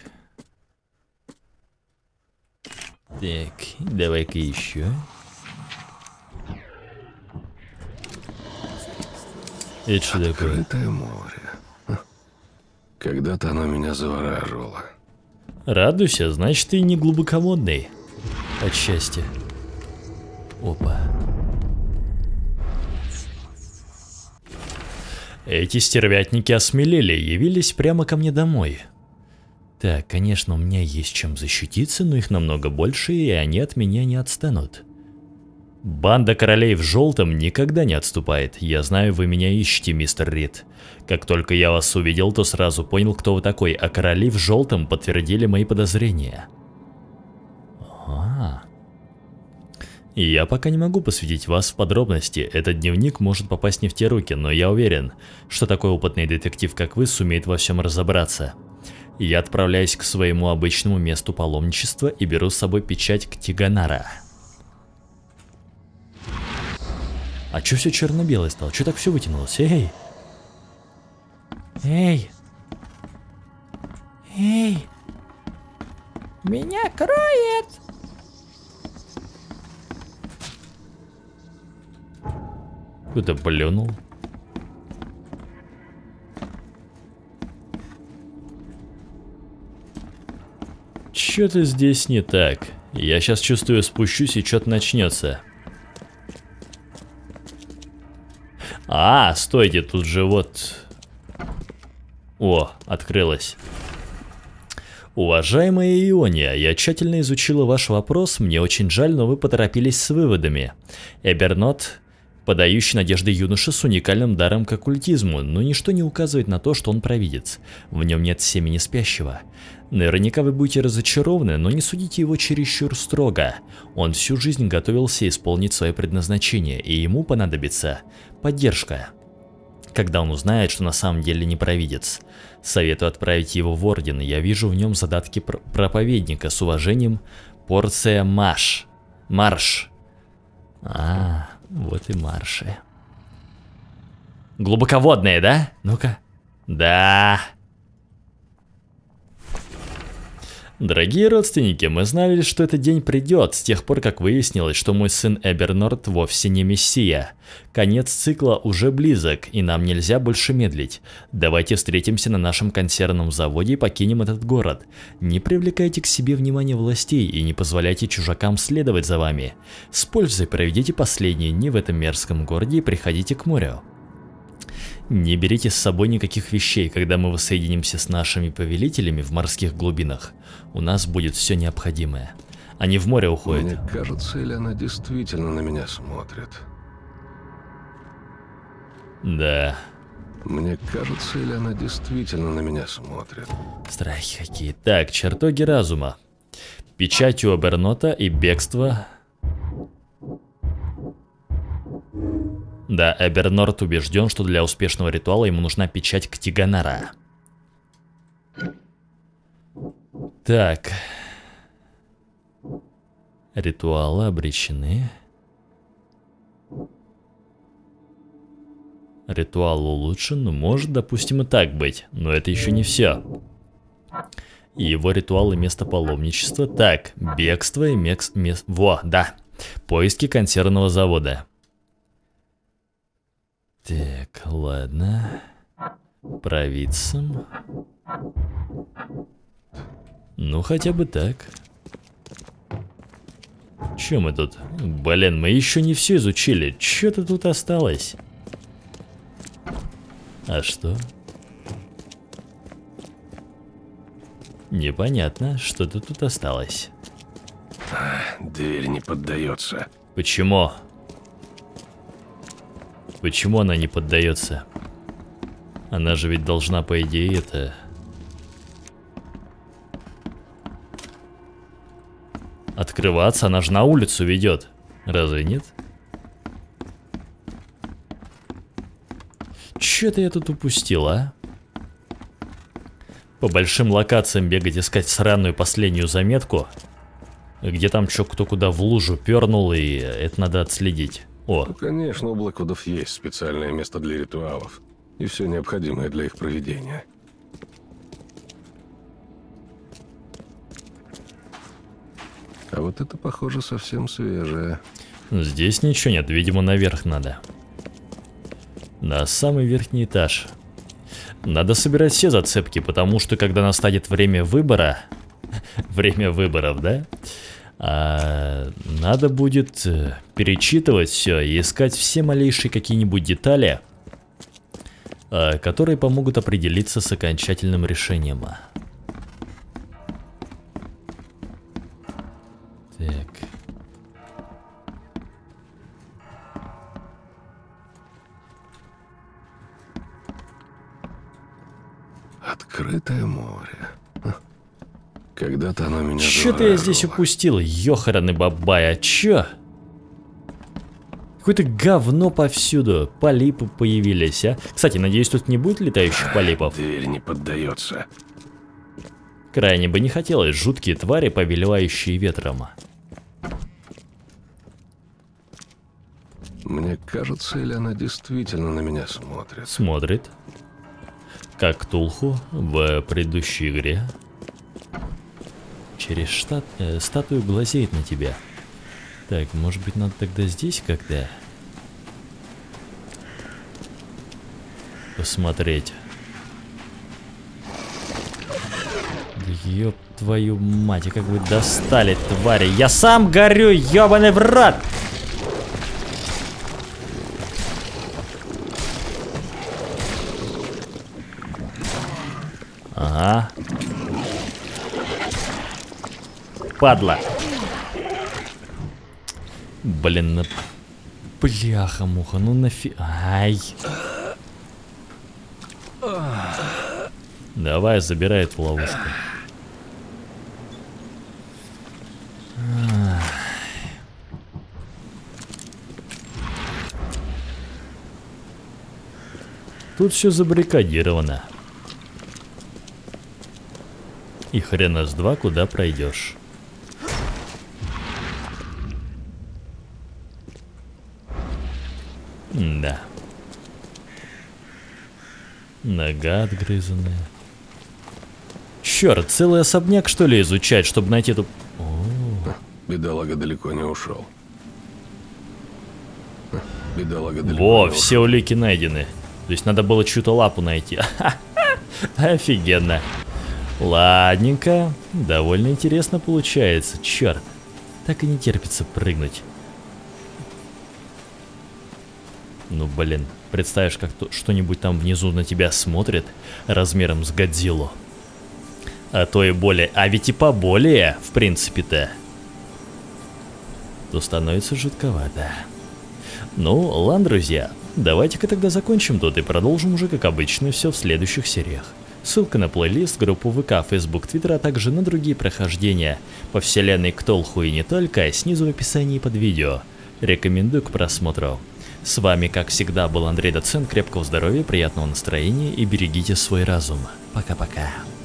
Так, давай-ка еще. Это что такое? Открытое море. Когда-то оно меня завораживало. Радуйся, значит, ты не глубоководный. От счастья. Опа. Эти стервятники осмелели, явились прямо ко мне домой. Так, конечно, у меня есть чем защититься, но их намного больше, и они от меня не отстанут. Банда королей в желтом никогда не отступает. Я знаю, вы меня ищете, мистер Рид. Как только я вас увидел, то сразу понял, кто вы такой, а короли в желтом подтвердили мои подозрения. А. И я пока не могу посвятить вас в подробности. Этот дневник может попасть не в те руки, но я уверен, что такой опытный детектив, как вы, сумеет во всем разобраться. Я отправляюсь к своему обычному месту паломничества и беру с собой печать Ктиганара. А чё все черно-белое стало? Чё так все вытянулось? Эй! Эй! Эй! Меня кроет! Кто-то плюнул. Чё-то здесь не так. Я сейчас чувствую, спущусь и что-то начнется. А, стойте, тут же вот... О, открылось. Уважаемая Иония, я тщательно изучила ваш вопрос, мне очень жаль, но вы поторопились с выводами. Эбернот, подающий надежды юноша с уникальным даром к оккультизму, но ничто не указывает на то, что он провидец. В нем нет семени спящего. Наверняка вы будете разочарованы, но не судите его чересчур строго. Он всю жизнь готовился исполнить свое предназначение, и ему понадобится поддержка, когда он узнает, что на самом деле не провидец. Советую отправить его в орден, я вижу в нем задатки пр проповедника. С уважением, порция Маш. Марш. А, вот и марши. Глубоководные, да? Ну-ка. Да. Дорогие родственники, мы знали, что этот день придет, с тех пор, как выяснилось, что мой сын Эбернорд вовсе не мессия. Конец цикла уже близок, и нам нельзя больше медлить. Давайте встретимся на нашем консервном заводе и покинем этот город. Не привлекайте к себе внимание властей и не позволяйте чужакам следовать за вами. С пользой проведите последние дни в этом мерзком городе и приходите к морю. Не берите с собой никаких вещей, когда мы воссоединимся с нашими повелителями в морских глубинах. У нас будет все необходимое. Они в море уходят. Мне кажется, или она действительно на меня смотрит? Да. Мне кажется, или она действительно на меня смотрит? Страхи какие. Так, чертоги разума. Печать у Эбернота и бегство... Да, Эбернорд убежден, что для успешного ритуала ему нужна печать Ктиганара. Так. Ритуалы обречены. Ритуал улучшен, ну, может, допустим, и так быть. Но это еще не все. Его ритуалы место паломничества. Так, бегство и мекс... Мес... Во, да. Поиски консервного завода. Так, ладно. Провидцем. Ну, хотя бы так. Че мы тут? Блин, мы еще не все изучили. Че-то тут осталось. А что? Непонятно, что-то тут осталось. Дверь не поддается. Почему? Почему она не поддается? Она же ведь должна, по идее, это... открываться, она же на улицу ведет. Разве нет? Че-то я тут упустил, а? По большим локациям бегать, искать сраную последнюю заметку. Где там чё кто куда в лужу пернул, и это надо отследить. О. Ну, конечно, у Блэквудов есть специальное место для ритуалов. И все необходимое для их проведения. А вот это, похоже, совсем свежее. Здесь ничего нет, видимо, наверх надо. На самый верхний этаж. Надо собирать все зацепки, потому что когда настанет время выбора... время выборов, да? А, надо будет перечитывать все и искать все малейшие какие-нибудь детали, а, которые помогут определиться с окончательным решением. Так. Открытое море. Когда-то оно меня Чё-то я здесь упустил, ёхараны бабай, а чё? Какое-то говно повсюду, полипы появились, а? Кстати, надеюсь, тут не будет летающих полипов. Дверь не поддается. Крайне бы не хотелось, жуткие твари, повелевающие ветром. Мне кажется, или она действительно на меня смотрит? Смотрит. Как Ктулху в предыдущей игре. Через штат, э, статую глазеет на тебя. Так, может быть, надо тогда здесь как-то посмотреть. Да ёб твою мать, а как вы достали, твари. Я сам горю, ёбаный в рот! Ага. Падла. Блин, на... бляха-муха, ну нафиг... Ай. Давай, забирай эту ловушку. Тут все забаррикадировано. И хрена с два, куда пройдешь. Да. Нога отгрызанная. Черт, целый особняк, что ли, изучать, чтобы найти эту... О. Бедолага далеко не ушел. Бедолага далеко Во, не все ушел. улики найдены. То есть надо было чью-то лапу найти. Офигенно. Ладненько. Довольно интересно получается. Черт. Так и не терпится прыгнуть. Ну блин, представишь, как что-нибудь там внизу на тебя смотрит размером с Годзиллу. А то и более, а ведь и поболее, в принципе-то. То становится жутковато. Ну, ладно, друзья, давайте-ка тогда закончим тут и продолжим уже, как обычно, все в следующих сериях. Ссылка на плейлист, группу ВК, Facebook, Twitter, а также на другие прохождения по вселенной Ктулху и не только, снизу в описании под видео. Рекомендую к просмотру. С вами, как всегда, был Андрей Доцент. Крепкого здоровья, приятного настроения и берегите свой разум. Пока-пока.